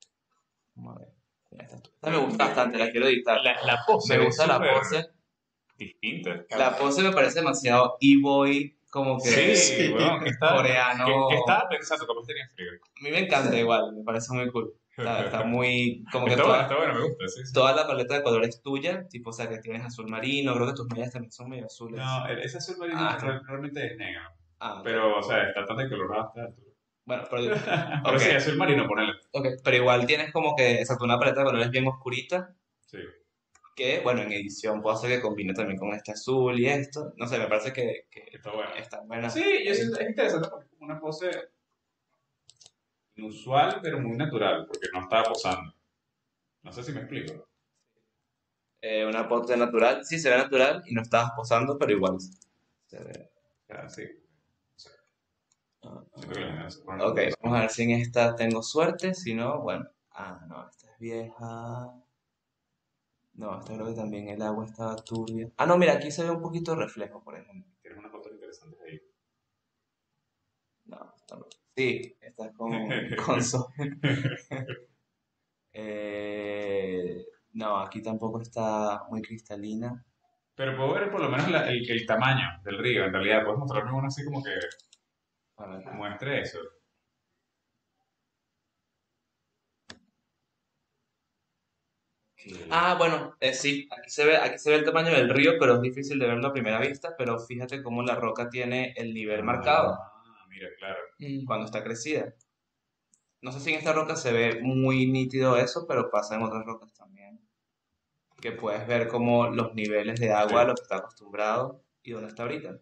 Vamos a ver. Esta me gusta bastante, la quiero editar. La pose Me es gusta la súper- pose. distinta. La pose me parece demasiado e-boy, como que Sí, weón, que está, coreano. que estaba pensando, capaz tenía frío. A mí me encanta igual, me parece muy cool. Está muy, como que Está bueno, me gusta, sí, sí. toda la paleta de colores es tuya, tipo, o sea, que tienes azul marino, creo que tus medias también son medio azules. No, ese azul marino Ah, está. realmente es negro. Ah, ok. Pero, o sea, está tan decolorado hasta la altura. Bueno, pero, Pero ok, sí, azul marino, ponele. ok, pero igual tienes como que, exacto, una paleta de colores bien oscurita, Sí. que, bueno, en edición puedo hacer que combine también con este azul y esto. No sé, me parece que Está bueno. está buena. Sí, yo siento, es interesante porque es como una pose inusual, pero muy natural, porque no estaba posando. No sé si me explico. Una pose natural, sí se ve natural y no estabas posando, pero igual se ve. Sí. Ah, Siento que la gente se pone ok, nerviosa. vamos a ver si en esta tengo suerte, si no, bueno. Ah, no, esta es vieja. No, esta creo que también el agua estaba turbia. Ah, no, mira, aquí se ve un poquito de reflejo, por ejemplo. Tienes unas fotos interesantes ahí. No, esta no. Sí, esta es con sol. No, aquí tampoco está muy cristalina. Pero puedo ver por lo menos el tamaño del río, en realidad. Puedes mostrarme uno así como que A ver. muestre eso. Ah, bueno, sí, aquí se ve el tamaño del río, pero es difícil de verlo a primera vista, pero fíjate cómo la roca tiene el nivel marcado Ah, mira, claro. cuando está crecida. No sé si en esta roca se ve muy nítido eso, pero pasa en otras rocas también. Que puedes ver como los niveles de agua, Sí. lo que está acostumbrado y dónde está ahorita.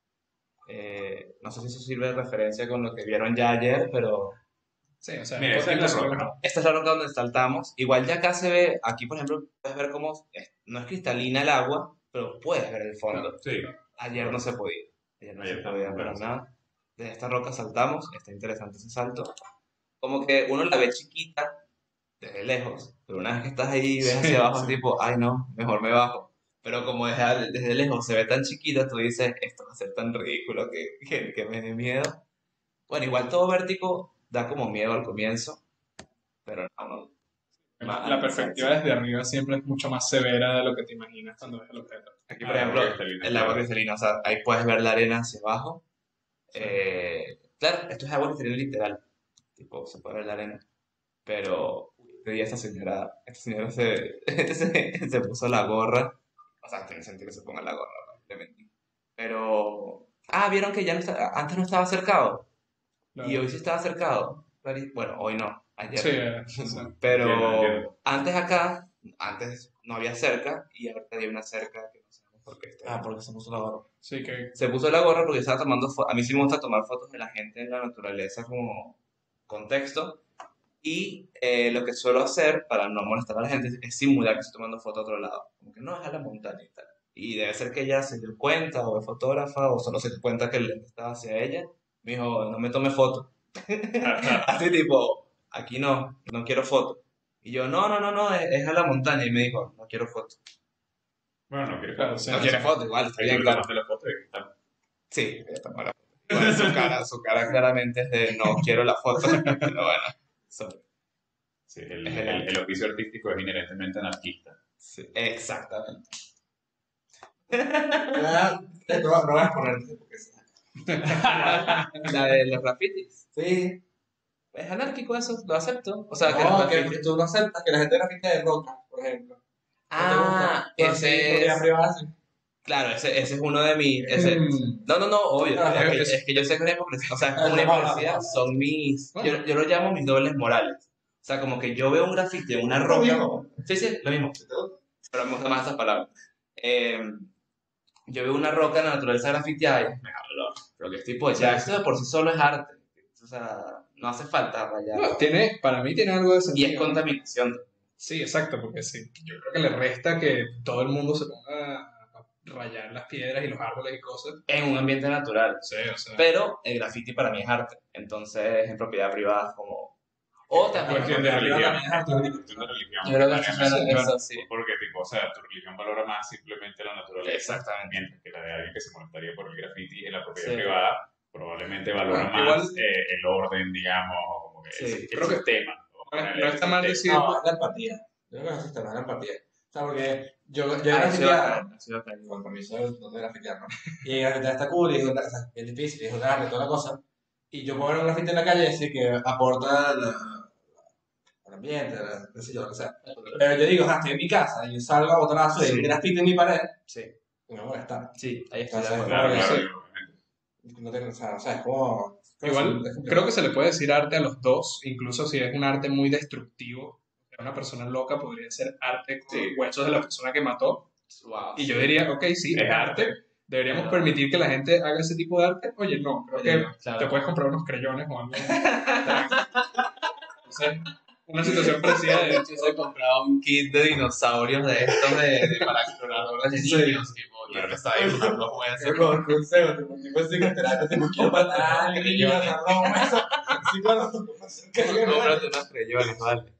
No sé si eso sirve de referencia con lo que vieron ya ayer, pero Sí, o sea, Mira, un esa es poquito la roca, solo. ¿no? esta es la roca donde saltamos. Igual ya acá se ve, aquí por ejemplo, puedes ver cómo no es cristalina el agua, pero puedes ver el fondo. Sí. Ayer no se podía. Ayer no Ayer se estaba podía muy para claro, sí. nada. Desde esta roca saltamos, está interesante ese salto. Como que uno la ve chiquita desde lejos, pero una vez que estás ahí y ves hacia abajo, Sí. es tipo, ay no, mejor me bajo. Pero como desde lejos se ve tan chiquita, tú dices, esto va a ser tan ridículo que me dé miedo. Bueno, igual todo vértigo da como miedo al comienzo, pero no. La perspectiva desde arriba siempre es mucho más severa de lo que te imaginas cuando ves el objeto. Aquí, Ah, por el ejemplo, agua cristalina, el agua claro. cristalina, o sea, ahí puedes ver la arena hacia abajo. Sí. Claro, esto es agua cristalina literal, tipo, se puede ver la arena. Pero este día esta señora se puso la gorra. O sea, tiene sentido que se ponga la gorra, ¿no? Le mentí. Pero, vieron que ya no antes no estaba cercado. Y Claro. hoy sí estaba cercado. Bueno, hoy no, Sí, ayer. o sea, Pero Entiendo. antes no había cerca y ahora hay una cerca que no sabemos por qué está. Porque se puso la gorra. sí que Se puso la gorra porque estaba tomando fotos. A mí sí me gusta tomar fotos de la gente en la naturaleza como contexto. Y lo que suelo hacer para no molestar a la gente es simular que estoy tomando foto a otro lado. Como que no es a la montaña y tal. Y debe ser que ella se dio cuenta, o es fotógrafa, o solo se dio cuenta que el lente estaba hacia ella. Me dijo, no me tome foto. Así tipo, aquí no quiero foto. Y yo, no, es a la montaña. Y me dijo, no quiero foto. Bueno, no quiere claro, foto. sí, No sí. quiere foto, igual, está Ahí bien tú le claro. tomaste la foto y aquí está. Sí, ella tomó la foto. Igual su cara claramente es de no quiero la foto. Pero bueno, sorry. Sí, Es el arte. el oficio artístico es inherentemente anarquista. Sí, exactamente. No vas a ponerte porque sí. La de los grafitis. Sí. Es anárquico eso, lo acepto. O sea, que No, los que grafitis. tú no aceptas que la gente grafite de roca, por ejemplo. Ese propiedad es. privada, sí. Claro, ese es uno de mis. Mm. No, obvio. No, Es que yo sé que una hipocresía. O sea, es como una hipocresía. Son mis. Yo lo llamo mis dobles morales. O sea, como que yo veo un grafiti en una Lo roca. mismo. Sí, lo mismo. Pero me gustan más esas palabras. Yo veo una roca en la naturaleza grafiteada y me da dolor. Pero que es tipo, ya, esto de por sí solo es arte. O sea, no hace falta rayar. No, para mí tiene algo de Y sentido. es contaminación. Sí, exacto, porque sí. Yo creo que le resta que todo el mundo se ponga a rayar las piedras y los árboles y cosas. En un ambiente natural. Sí, o sea. Pero el graffiti para mí es arte. Entonces, en propiedad privada es como. O Es también. cuestión de Arriba religión. también es arte. Es cuestión de religión. Yo creo que necesariamente. eso sí. Porque, tipo, o sea, tu religión valora más simplemente la naturaleza. Exactamente. Mientras que la de alguien que se molestaría por el graffiti en la propiedad Sí. privada probablemente valora Ah, más igual- el orden, digamos, o como que Sí, el creo que sistema. No está mal decir. No, es la empatía. Yo creo que no existe la empatía. O sea, porque yo Ah, grafiteaba, sí, ok. con permiso de grafitear, ¿no? Y grafitear está cool, y es, o sea, es difícil, es un arte, toda la cosa. Y yo puedo ver un grafite en la calle y decir que aporta al ambiente, qué sé yo, lo que sea. Pero yo digo, estoy en mi casa, y yo salgo a botonazo y hay un grafite en mi pared, Sí, y me molesta. sí, ahí estoy de Entonces, acuerdo. Claro, Bueno, claro, sí. obviamente. No tengo, o sea, es como... Igual, es creo que se le puede decir arte a los dos, incluso si es un arte muy destructivo. Una persona loca podría ser arte con los huesos de la persona que mató. Wow, Y yo diría, ok, sí, es arte. Deberíamos Claro. permitir que la gente haga ese tipo de arte. Oye, no, creo Oye, que no, claro. te puedes comprar unos creyones o algo. Entonces, una situación parecida de... Yo se compraba un kit de dinosaurios de estos para exploradores de niños, tipo, y empezaba a dibujar los huesos. Con consejo, tipo así que esperando, tipo, quiero matar a alguien, y agarrar un hueso. Así cuando Cómprate unos creyones, vale.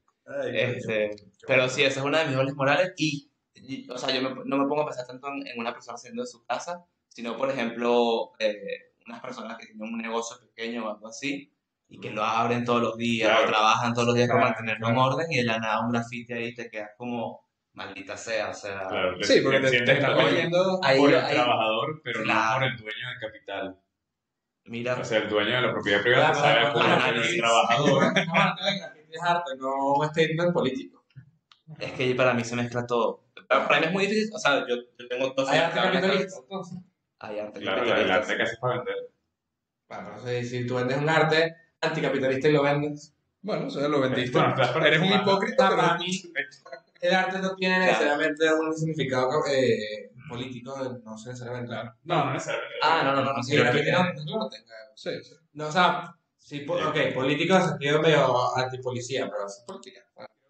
Pero sí, esa es una de mis dobles morales o sea, yo no me pongo a pensar tanto en una persona haciendo de su casa, sino, por ejemplo, unas personas que tienen un negocio pequeño o algo así, y que lo abren todos los días, Claro. o trabajan todos los días por Claro, mantenerlo en claro. orden, y de la nada un grafite ahí te quedas como, maldita sea, o sea... Claro, Sí, porque te sientes estás el apoyo metiendo... Ahí- por el ahí- trabajador, pero no claro. por el dueño del capital. Mira, O sea, el dueño de la propiedad privada Claro, sabe claro, puro, claro, pero el análisis. trabajador... Es arte, no un statement político. es que para mí se mezcla todo. Para mí es muy difícil, o sea, yo tengo dos Hay arte ideas en la capitalista, cabeza. entonces. Hay arte Claro, el capitalista, arte que haces para vender. Bueno, si tú vendes un arte anticapitalista y lo vendes, Bueno, eso ya lo vendiste. Bueno, estás Eres un participando. hipócrita, pero... para mí, el arte no tiene Claro. necesariamente un significado político, no sé necesariamente. Claro. No, no necesariamente. No, Sí, yo el creo arte que- no lo tenga. Sí, sí. No, o sea, sí, ok, político en sentido medio antipolicía, pero es política.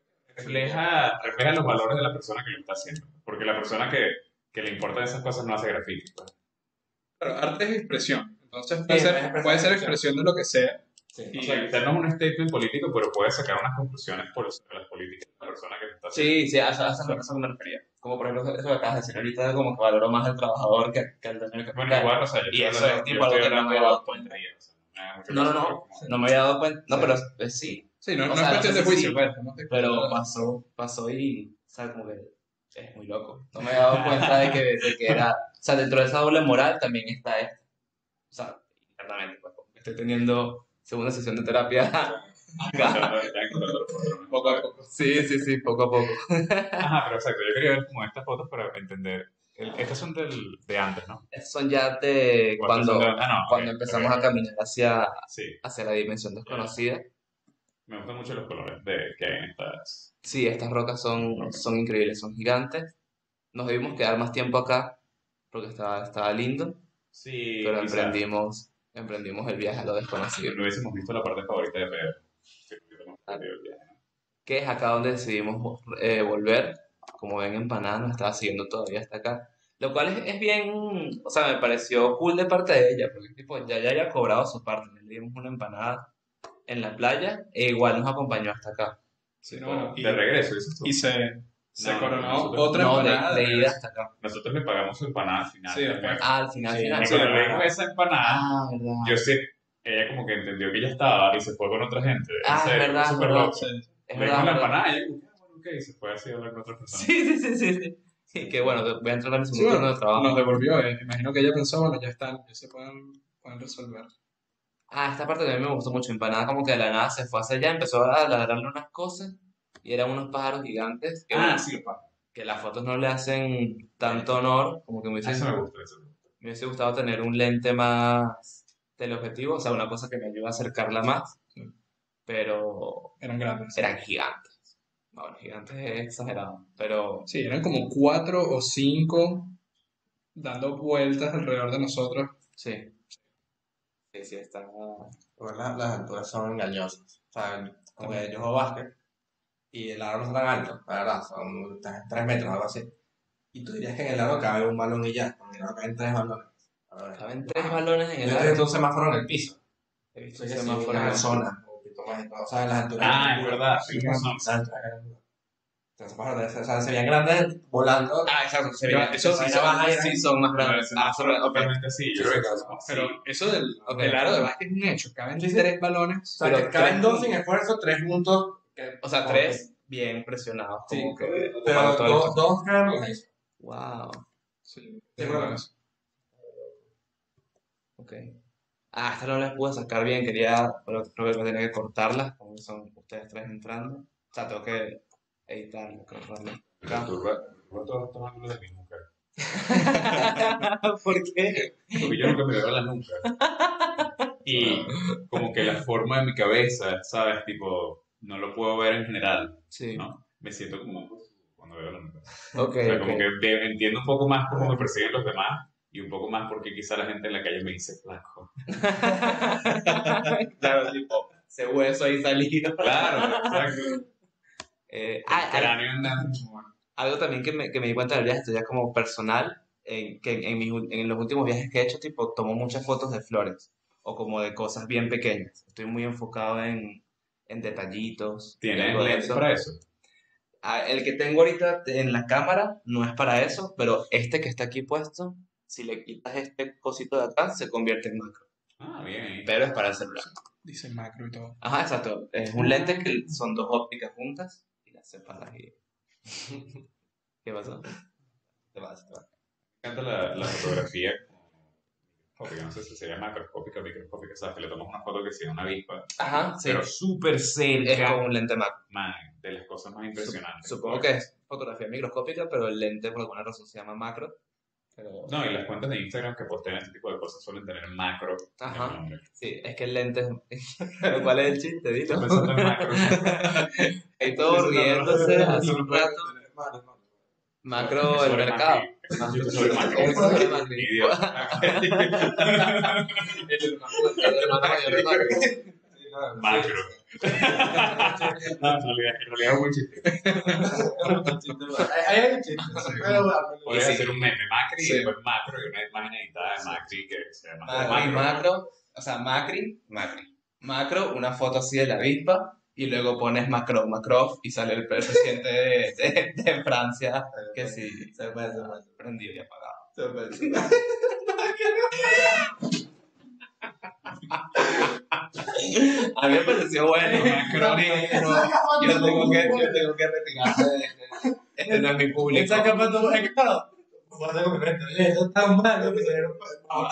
refleja los valores de la persona que lo está haciendo. Porque la persona que le importan esas cosas no hace graffiti. Pues. Pero arte es expresión. Entonces Sí, puede ser expresión de lo que sea. Sí. Y O sea, quizás no es un statement político, pero puede sacar unas conclusiones por las políticas de la persona que lo está haciendo. Sí, sí, a eso me refería. Como por ejemplo eso que acabas de decir ahorita, como que valoro más al trabajador que al dueño del Bueno, capital. igual, o sea, yo Y estoy eso es hablando- tipo yo algo estoy que no me hablando había dado de cuenta. tonterías, o sea, no me da mucho No, caso, pero como- no me había dado cuenta. No, pero sí. sí, no, O no sea, es cuestión no de sé si juicio, sí, pues. No te- Pero pasó y, o sea, como que es muy loco. No me había dado cuenta de que era, o sea, dentro de esa doble moral también está esto. O sea, internamente, pues, como que estoy teniendo segunda sesión de terapia acá. Ya encontrando los patrones. Poco a poco. Sí, poco a poco. Ajá, pero exacto, yo quería ver como estas fotos para entender. Estas son de antes, ¿no? Estos son ya de O estas son de- no, cuando ok, empezamos ok. a caminar Sí, hacia la dimensión desconocida. me gustan mucho los colores que hay en estas. Sí, estas rocas son increíbles, son gigantes. Nos debimos quedar más tiempo acá porque estaba lindo, Sí, pero quizás emprendimos el viaje a lo desconocido, no hubiésemos visto la parte favorita de Pedro. Sí, porque hubiésemos perdido el viaje, ¿no? que es acá donde decidimos volver. Como ven, Empanada nos estaba siguiendo todavía hasta acá, lo cual es bien, o sea, me pareció cool de parte de ella, porque tipo, ya había cobrado su parte, le dimos una empanada en la playa e igual nos acompañó hasta acá. Sí, no, bueno, De regreso, dices tú. y se No, coronó nosotros- otra No, empanada. de ida hasta acá. Nosotros le pagamos su empanada al final. Sí, después. Al final. Y Sí, cuando le verdad. dimos esa empanada, Verdad. yo sé, ella como que entendió que ya estaba y se fue con otra gente. En Es serio, verdad, fue súper verdad. loco. Sí. Es Le verdad, dimos la verdad. empanada y ella como, bueno, ok, y se fue así a hablar con otras personas. Sí. Y que bueno, voy a entrar a mi Sí, segundo turno bueno, de trabajo. nos devolvió. Imagino que ella pensó, bueno, ya están, ya se pueden resolver. Esta parte también me gustó mucho. Empanada como que de la nada se fue hacia allá, empezó a ladrarle unas cosas y eran unos pájaros gigantes que, bueno, Sí, pa. que las fotos no le hacen tanto honor, como que me Eso me gusta, eso. me hubiese gustado tener un lente más teleobjetivo, o sea, una cosa que me ayude a acercarla más, pero Eran grandes. eran gigantes. Bueno, gigantes es exagerado, pero Sí, eran como 4 o 5 dando vueltas alrededor de nosotros. sí. Sí, está. Porque las alturas son engañosas. O sea, como que yo juego básquet y el aro no está tan alto, la verdad, son 3 metros, algo así. Y tú dirías que en el aro cabe un balón y ya, en el aro caben 3 balones. A ver. Caben 3 balones en Yo el he área. visto un semáforo en el piso. He visto Soy un así, semáforo en en la el zona, un poquito más y todo, o sea, en las alturas. Es verdad, sí, Gigantes, razón. ¿sabes? Entonces, pájaros, o sea, se veían grandes volando. Exacto, se Pero veía. eso Sí, sí son, son- sí son más grandes. Son totalmente así. Yo creo que Pero eso del Ok. el aro de básquet es un hecho. Caben Sí, sí. 3 balones. O sea, pero que caben tres 2 puntos. sin esfuerzo, 3 puntos. O sea, 3 bien presionados, Sí, como que pero ocupando todo el espacio. dos cámaras las hizo. Wow, Sí, Sí, bueno. ok. Ah, esta no las pude sacar bien, quería, pero creo que tenía que cortarlas, como que son ustedes tres entrando. O sea, tengo que editarlo, cortarlo. Pero tú todos tomando de mi nuca. ¿Por qué? Porque yo nunca me veo la nuca. Y como que la forma de mi cabeza, ¿sabes? Tipo, no lo puedo ver en general, Sí, ¿no? Me siento como cuando veo la nuca. ok, O sea, como ok. que entiendo un poco más cómo me persiguen los demás y un poco más porque quizá la gente en la calle me dice flaco. Claro, tipo, ese hueso ahí salido. Claro, exacto. Eh, El ah, cráneo andando. algo también que me di cuenta del viaje, esto ya como personal, que en los últimos viajes que he hecho, tipo, tomo muchas fotos de flores o como de cosas bien pequeñas. Estoy muy enfocado en detallitos y ¿Tienes algo de lentes eso. para eso? Ah, el que tengo ahorita en la cámara no es para eso, pero este que está aquí puesto, si le quitas este cosito de atrás, se convierte en macro. Ah, bien. Pero es para el celular. dice macro y todo. Ajá, exacto. Es un lente que son dos ópticas juntas y las separas y... ¿Qué pasó? Te vas, te vas. Me encanta la fotografía microscópica, no sé si sería macroscópica o microscópica, ¿sabes? Que le tomas una foto que sea una avispa, Ajá, sí. pero súper Es cerca, con un lente macro. man, de las cosas más impresionantes. Supongo que es fotografía microscópica, pero el lente por alguna razón se llama macro. Pero... No, y las cuentas de Instagram que postean este tipo de cosas suelen tener macro en el Ajá. nombre. Sí, es que el lente es... ¿Pero cuál es el chiste? Dilo. Estoy pensando en macro. Ahí todo riéndose hace un rato. Mano. Macro, el Sobre mercado. Macri. Yo sobre macro. Eso sobre Macri. Idiota. El hermano mayor de Macri. Sí, claro, Macro. No, en realidad es muy chiste. Ahí hay un chiste. Pero bueno, Podría sí. hacer un meme Macri Sí. y después macro y una imagen editada de Macri que se llama Macro, o sea, Macri. Macro, una foto así de la avispa. Y luego pones Macron y sale el presidente de Francia, que sí, se puede. prendido y apagado. Se puede. A mí me pareció bueno, Macron, pero yo tengo que retirarme. Este no es mi público. Esa capa todo es claro. Voy a hacer un comentario. Eso es tan malo que se dieron ahora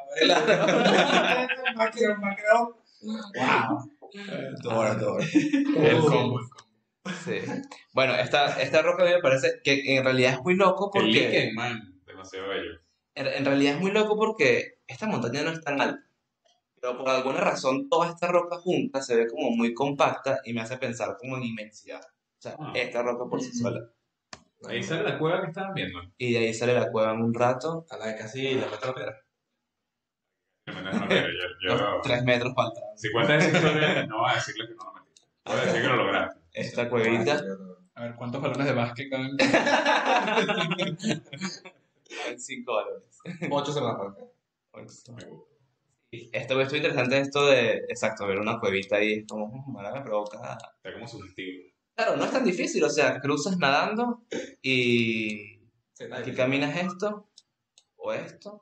Macron. Wow. Todo. El combo. Sí. Bueno, esta roca a mí me parece que en realidad es muy loco El porque... líquen, man, demasiado bello. En realidad es muy loco porque esta montaña no es tan alta. Pero por alguna razón toda esta roca junta se ve como muy compacta y me hace pensar como en inmensidad. O sea, Ah. esta roca por sí sola. Ahí sale la cueva que estaban viendo. Y de ahí sale la cueva en un rato. A la de casi la metropera. Yo, 3 metros faltan. si cuentas esa historia, no voy a decirle que no lo metiste. Voy a decir que lo lograste. Esta cuevita A ver, ¿cuántos balones de básquet caben? en $5. 8 semanas. Y esto interesante esto de, exacto, ver una cuevita ahí, es como, ahora me provoca... Está como sugestivo. Claro, no es tan difícil, o sea, cruzas nadando y aquí caminas esto o esto.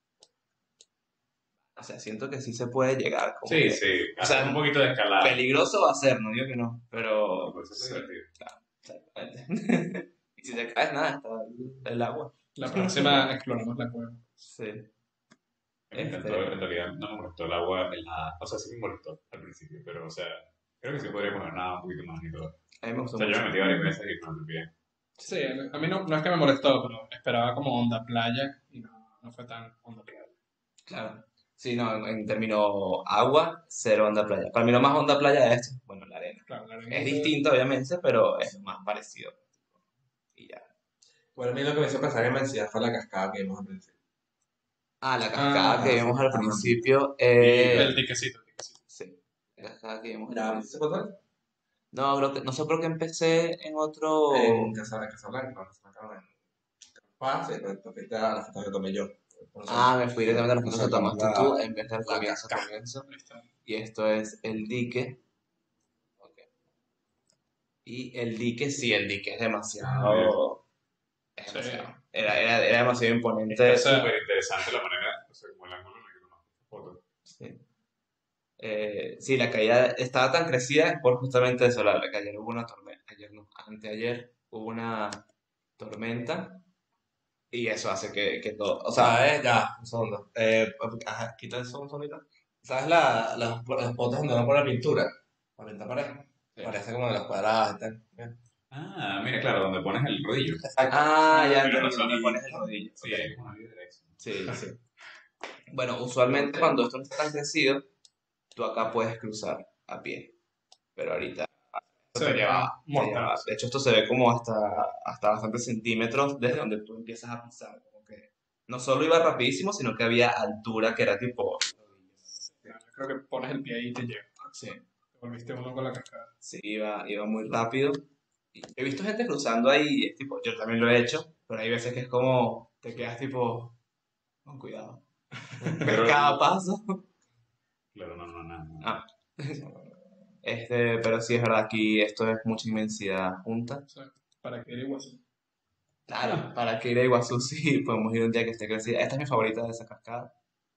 O sea, siento que sí se puede llegar. Como Sí, que sí. O sea, Hacer un poquito de escalada. peligroso va a ser, no digo que no, pero... Por eso es divertido. Exactamente. Y si te caes, nada, está el agua. La próxima exploramos la cueva. Sí. Me encantó, en realidad no me molestó el agua helada. O sea, sí me molestó al principio, pero, o sea, creo que sí podríamos haber nadado un poquito más y todo. A mí me O gustó sea, yo mucho. me metí varias veces y no me bien. Sí, a mí no es que me molestó, pero esperaba como onda playa y no fue tan onda playa. Claro. Sí, no, en términos agua, cero onda playa. Para mí lo más onda playa es esto, bueno, la arena. Claro, la Es arenita- distinto, obviamente, pero es lo más parecido. Y ya. Bueno, a mí lo que me hizo pensar en inmensidad fue la cascada que vimos al principio. Ah, la cascada que vimos al sí. principio. El tiquecito. Sí, la cascada que vimos al ¿Ya principio. se fue? No, no sé por qué empecé en otro... En Casablanca, no, Casablanca, sí, pero te fuiste a la foto que tomé yo. Entonces, Ah, me fui directamente a los fotos que Entonces, tomaste la- tú en vez del la comienzo. cascada. Ahí está. Y esto es el dique. Ok. Y el dique, sí, el dique es demasiado... Es Sí. demasiado. Era demasiado imponente. Es súper interesante la manera, o sea, como el ángulo en el que tomaste esta foto. Sí. Sí, la caída estaba tan crecida es por justamente eso, que ayer hubo una tormenta, ayer no, anteayer hubo una tormenta y eso hace que todo, o sea, ¿Sabes? Ya, un segundo. Ajá, quita eso un segundito. ¿Sabes las botas donde uno pone pintura? Para pintar pared. Sí. Parece como de las cuadradas y tal. Bien. Ah, mira, claro, donde pones el rodillo. Exacto. ya Tienes entendí, razón. donde pones el rodillo. Sí, hay una bidirección. Sí, sí. Bueno, usualmente cuando esto no está tan crecido, tú acá puedes cruzar a pie, pero ahorita Se te ve lleva, te mortal. lleva. De hecho, esto se ve como hasta bastantes centímetros desde donde tú empiezas a pisar. Como que no solo iba rapidísimo, sino que había altura que era tipo... Creo que pones el pie ahí y te llega. Sí, Te volviste uno con la cascada. sí, iba muy rápido. Y he visto gente cruzando ahí, y es tipo, yo también lo he hecho, pero hay veces que es como, te quedas tipo, con cuidado. Pero- Cada paso. Claro, no. Ah. Pero sí es verdad, aquí esto es mucha inmensidad junta. O sea, para que ir Iguazú. Claro, para que ir a Iguazú sí podemos ir un día que esté crecida. Esta es mi favorita de esa cascada.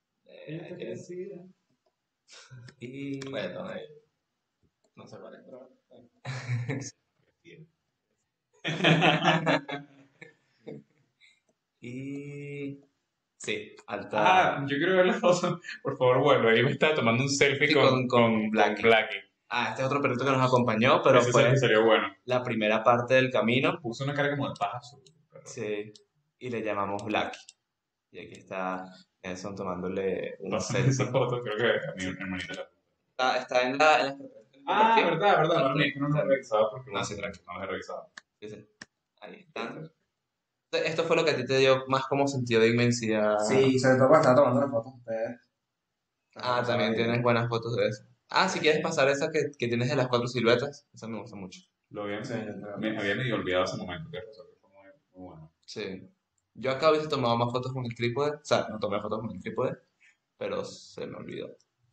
Y Bueno, no sé cuál es, pero... y sí, alta. Ah, yo quiero ver la foto. Por favor, vuelvo. Ahí me estaba tomando un selfie Sí, con Blackie. Este es otro perrito que nos acompañó, pero Ese fue selfie salió bueno. la primera parte del camino. Puso una cara como de paja azul. Pero... Sí, y le llamamos Blackie. Y aquí está Nelson tomándole una Pasando esa selfie. foto, creo que a mi hermanita la... Está en las Ah, compartí. verdad. Claro. No lo he revisado porque No, sí, tranquilo. no lo he revisado. Sí, sí. Ahí está. Entonces, esto fue lo que a ti te dio más como sentido de inmensidad. Sí, sobre todo cuando estaba tomando las fotos. También tienes buenas fotos de eso. Si quieres pasar esa que tienes de las 4 siluetas, esa me gusta mucho. Lo había, Sí, yo creo. me había medio olvidado ese momento, que fue muy, muy bueno. Sí. Yo acá hubiese tomado más fotos con el trípode, o sea, no tomé fotos con el trípode, pero se me olvidó.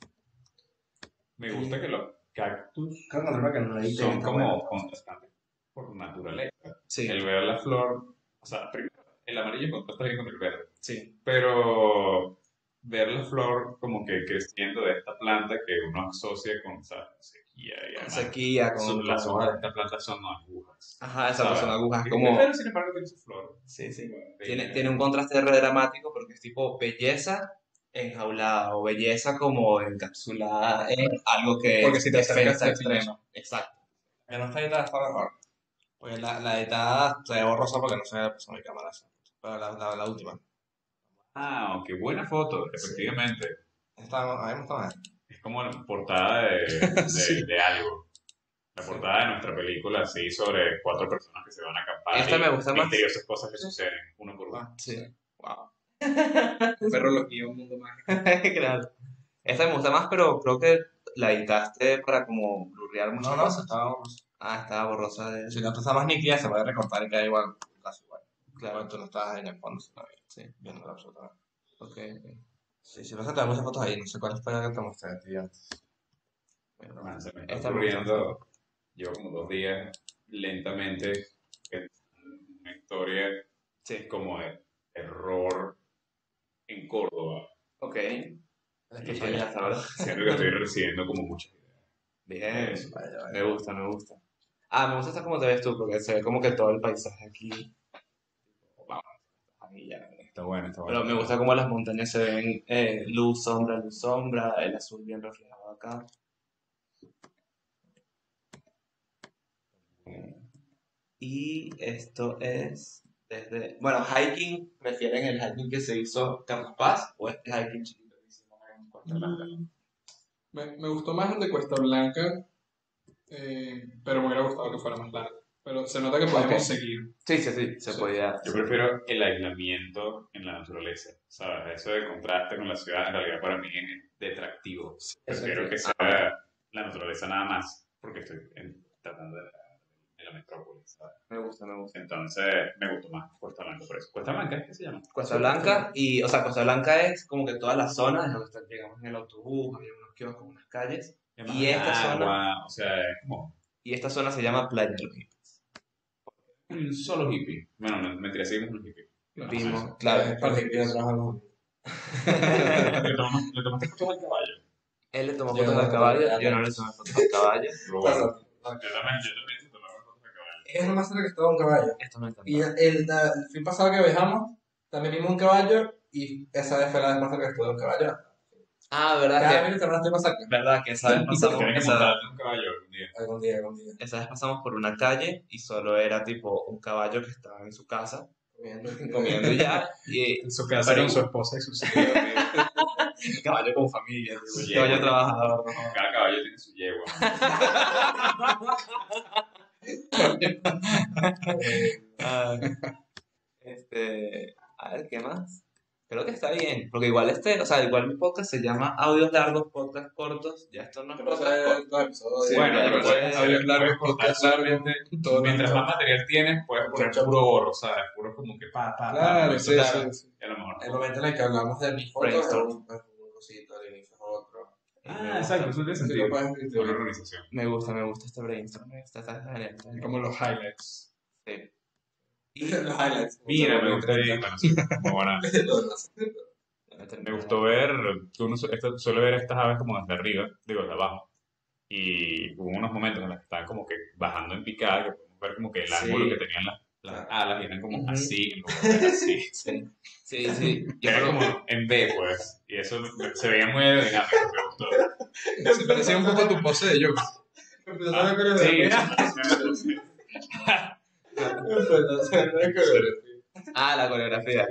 Me gusta que los cactus Creo que no que no leí. son como contrastantes por naturaleza. Sí, El ver la flor, o sea, primero, el amarillo contrasta bien con el verde, sí. pero ver la flor como que creciendo de esta planta que uno asocia con esa sequía y además Sequía, con las hojas de esta planta son agujas. Ajá, esas ¿sabes? son agujas, Y como... Pero sin embargo tiene su flor. Sí, sí. Bella. Tiene un contraste re dramático porque es tipo belleza enjaulada o belleza como encapsulada en algo que Porque si te acercas defensa te extrema. Exacto. Que no está editada está mejor. Porque la editada se ve borrosa porque no se ve pues, mi cámara. Pero la última. Ah, qué buena foto, efectivamente. A mí me gusta más. Es como la portada de algo. La portada de nuestra película, así, sobre 4 personas que se van a acampar. Esta y me gusta más. misteriosas cosas que suceden, uno por uno. Sí. Wow. Un perro lo guía un mundo mágico. Claro. Esta me gusta más, pero creo que la editaste para como blurrear muchas No, cosas. estaba borrosa. Estaba borrosa de... Si no está más nítida, se puede recortar y queda igual. Casi igual. Claro. Claro, tú no estás en el fondo, sino Sí. viendo absolutamente. Ok. Sí, si pasa, te muchas fotos ahí. No sé cuál es para que te mostré, tío. Man, se me está Esta me gusta. ocurriendo, llevo como 2 días lentamente, una historia Sí. como de terror en Córdoba. Ok. Es que Y soy ya, ¿verdad? siento que estoy recibiendo como muchas ideas. Bien. Vaya, vaya. Me gusta, me gusta. Me gusta hasta como te ves tú, porque se ve como que todo el paisaje aquí. Wow. Ahí ya. Está bueno. Pero me gusta como las montañas se ven luz, sombra, el azul bien reflejado acá. Y esto es desde... Bueno, hiking, ¿prefieren el hiking que se hizo Carlos Paz o este hiking chiquito que hicimos en Costa Blanca? Me gustó más el de Cuesta Blanca, pero me hubiera gustado que fuera más largo. Pero se nota que podemos Ok. seguir. Sí, se Sí. podía... Yo prefiero el aislamiento en la naturaleza, ¿sabes? Eso de contraste con la ciudad, en realidad para mí es detractivo. Prefiero que sea la naturaleza nada más, porque estoy tratando de la metrópolis, ¿sabes? Me gusta, me gusta. Entonces, me gustó más Costa Blanca por eso. ¿Cuesta Blanca qué se llama? Costa Blanca, y, o sea, Costa Blanca es como que toda la zona, es donde llegamos en el autobús, había unos kioscos, unas calles, y esta Agua, o sea, es como y esta zona se llama Playa de los Hippies. un solo hippie. Bueno, mentira, seguimos un hippie. Claro. Vimos, Claro, claro, es que yo trabajo Le tomaste fotos al caballo. él le tomó Yo fotos no, al caballo, ya yo no le tomé fotos al caballo. Pero bueno, yo también se tomaba fotos al caballo. Es lo más cerca que estaba un caballo. Esto me encanta. Y el fin pasado que viajamos, también vimos un caballo y esa vez fue la vez más cerca que estuve un caballo. Ah, ¿verdad Cada que, vez que estoy más cerca. verdad que esa vez pasamos, Tienes que esa, montarte un caballo algún día. Algún día, algún día. esa vez pasamos por una calle y solo era tipo un caballo que estaba en su casa comiendo ya y En su casa Pero- con su esposa y sus hijos. un caballo con familia, tipo, un caballo trabajador, ¿no? Cada caballo tiene su yegua. Ah, a ver, ¿qué más? Creo que está bien, porque igual o sea, igual mi podcast se llama Audios Largos, Podcast Cortos, ya esto no es ¿Qué pasa podcast en corto. los episodios? Sí, Bueno, ya pero después- puedes audios largos, podcast largos, solamente. todo Mientras largo. más material tienes, puedes poner puro gorro, ¿sabes? Puro como que Claro, sí, claro. sí. Y a lo mejor. El momento en el que hablamos de mis fotos es Brainstorm. un cosito, al inicio es otro. Ah, exacto, eso tiene Sí, sentido. lo puedes Buena escribir. organización. Me gusta este brainstorm, está genial. Como los highlights. Sí. Y Los highlights. Mira, me gusta ahí. Bueno, sí, muy buena. Me gustó ver, que uno suele ver estas aves como desde arriba, digo, desde abajo. Y hubo unos momentos en los que estaban como que bajando en picada, que podemos ver como que el ángulo que tenían las alas y eran como Ujú. así, en lugar de así. Sí. Era como en B, pues. Y eso se veía muy aerodinámico, me gustó. Se parecía un poco a tu pose de yoga. Sí, La coreografía,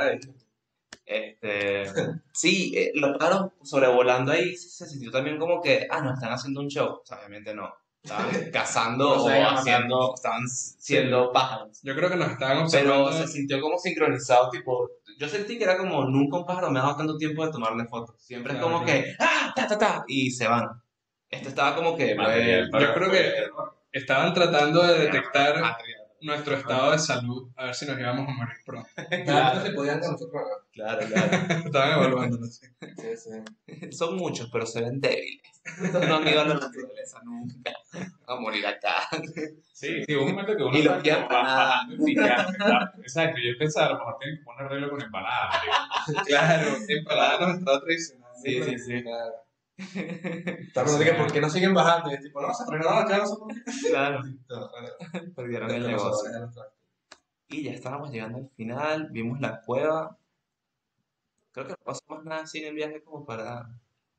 sí, lo claro, sobrevolando ahí se sintió también como que, no, están haciendo un show. O sea, obviamente no. Estaban cazando No o se iban estaban siendo pájaros. Yo creo que nos estaban Pero observando. se sintió como sincronizado, tipo, yo sentí que era como nunca un pájaro me ha dado tanto tiempo de tomarle fotos. Siempre es Claro, como que, ta, y se van. Este estaba como que, material Yo creo que estaban tratando de detectar material. nuestro estado de salud, a ver si nos íbamos a morir pronto. Claro, se podían con nosotros. Claro. Estaban evaluándonos. Sí, sí. Son muchos, pero se ven débiles. No han ido a la naturaleza nunca. A morir acá. Sí, hubo un momento que uno Y lo estaba que como bajando en picada, ¿verdad? Exacto, yo pensaba, a lo mejor tienen que poner arreglo con empanadas, marico. Claro, empanada nos estaba traicionando. Sí. Claro. Estamos hablando de que por qué no siguen bajando. Y es tipo, no, se frenaron acá, no sé por qué. Claro. No, Perdieron el negocio. Y ya estábamos llegando al final. Vimos la cueva. Creo que no pasó más nada así en el viaje como para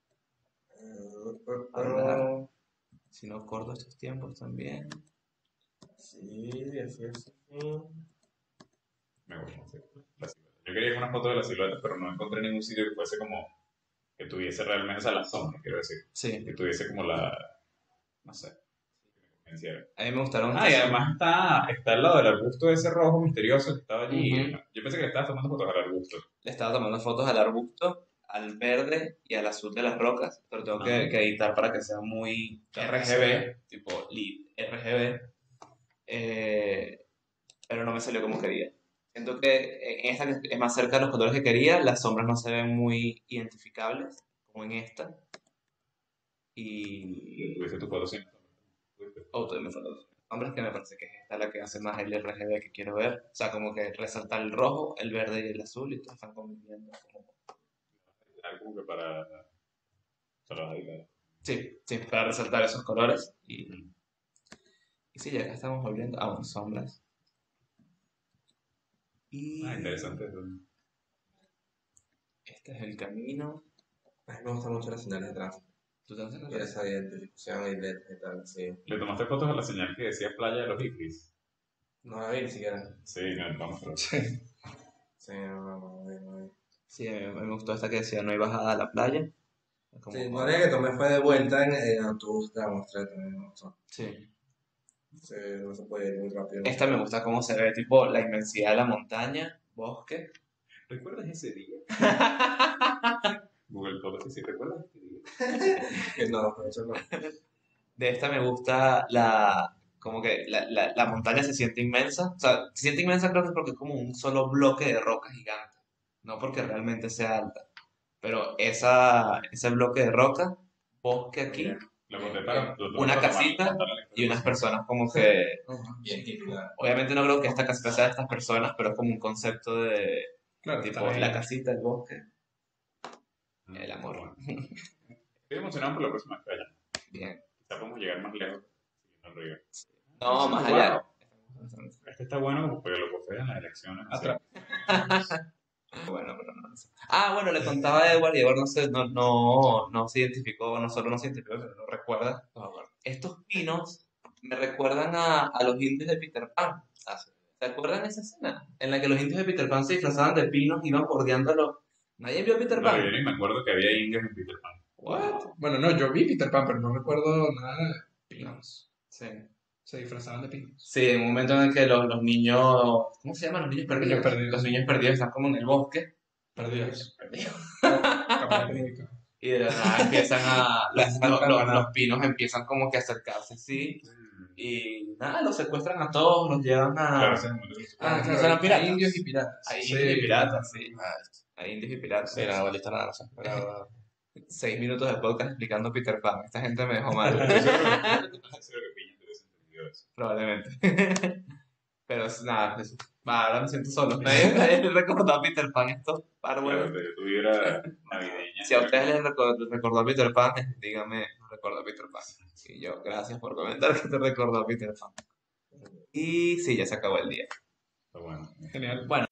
hablar. Si no corto estos tiempos también. Sí, así es. Me gusta, sí. La silueta. Yo quería una foto de la silueta, pero no encontré ningún sitio que fuese como, que tuviese realmente, o sea, la sombra, quiero decir. Sí. Que tuviese como no sé, que me convenciera. A mí me gustaron. Y además está al lado del arbusto ese rojo misterioso que estaba allí. Ujú. Yo pensé que le estabas tomando fotos al arbusto. Le estaba tomando fotos al arbusto, al verde y al azul de las rocas, pero tengo que editar para que sea muy RGB, tipo RGB, pero no me salió como quería. Siento que en esta que es más cerca de los colores que quería, las sombras no se ven muy identificables, como en esta. Y Tuviste tu foto sin me faltan dos sombras que me parece que es esta la que hace más el RGB que quiero ver. O sea, como que resaltar el rojo, el verde y el azul, y todos están conviviendo como... algo que para bailar. Sí, para resaltar esos colores. Y sí, ya acá estamos volviendo. Bueno, sombras. Y Interesante eso. este es el camino. A mí me gustan mucho las señales de tránsito. ¿Tú te haces Y esa identificación y letras y tal, sí. ¿Le tomaste fotos a la señal que decía playa de los hippies? No la vi ni siquiera. Sí, no, vamos, pero... Sí, no vi. Sí, a mí me gustó esta que decía no hay bajada a la playa. Es como- Sí, no era que tomé fue de vuelta en autobús, te la mostré también, me gustó. Sí. Sí, no se puede ir muy rápido. Esta me gusta cómo se ve, tipo la inmensidad de la montaña, bosque. ¿Recuerdas ese día? Google Fotos, sí, ¿recuerdas ese día? No, pero eso no. De esta me gusta como que la montaña se siente inmensa. O sea, se siente inmensa creo que es porque es como un solo bloque de roca gigante. No porque realmente sea alta. Pero ese bloque de roca, bosque aquí, Lo boté para... una casita y unas personas como que... Bien titular. Obviamente no creo que esta casita sea de estas personas, pero es como un concepto de Claro, tipo está bien. la casita, el bosque, el amor. Bueno. Estoy emocionado por la próxima estrella. Bien. Quizá podemos llegar más lejos siguiendo el río. No, más Wow. allá. interesante. Este está bueno como porque lo poseen en las elecciones. así. Atrás. Bueno, pero no sé. Ah, bueno, le contaba a Edward y Edward no se identificó, no solo no se identificó, pero no recuerda. No me acuerdo. Estos pinos me recuerdan a los indios de Peter Pan. ¿Se acuerdan esa escena? En la que los indios de Peter Pan se disfrazaban de pinos y iban bordeándolos. ¿Nadie vio Peter No, yo Pan? ni me acuerdo que había indios en Peter Pan. What? Bueno, no, yo vi Peter Pan, pero no recuerdo nada de pinos. Sí. Se disfrazaban de pinos. Sí, en un momento en el que los niños, ¿cómo se llaman? Los niños perdidos. Niños perdidos. Los niños perdidos están como en el bosque Perdidos. perdidos. Capaz que me ubico. Y de la nada empiezan a, Las campanas. los pinos empiezan como que a acercarse así. Mm. Y nada, los secuestran a todos, los llevan Claro, a... ese es el momento que Ah, Claro, ¿no serán piratas? hay indios y piratas. Hay Sí. indios y piratas, sí. Hay indios y piratas. Sí, no, listo, nada, no sé. Pero, 6 minutos de podcast explicando Peter Pan. Esta gente me dejó mal. Yo creo que Piña te hubiese entendido eso. Probablemente. Pero nada, eso. Va, ahora me siento solo. Nadie les recordó a Peter Pan estos Claro, árboles. pero tuviera navideña. Si a ustedes les recordó a Peter Pan, díganme, nos recordó a Peter Pan. Y yo, gracias por comentar que te recordó a Peter Pan. Y sí, ya se acabó el día. Está bueno. Genial. Bueno,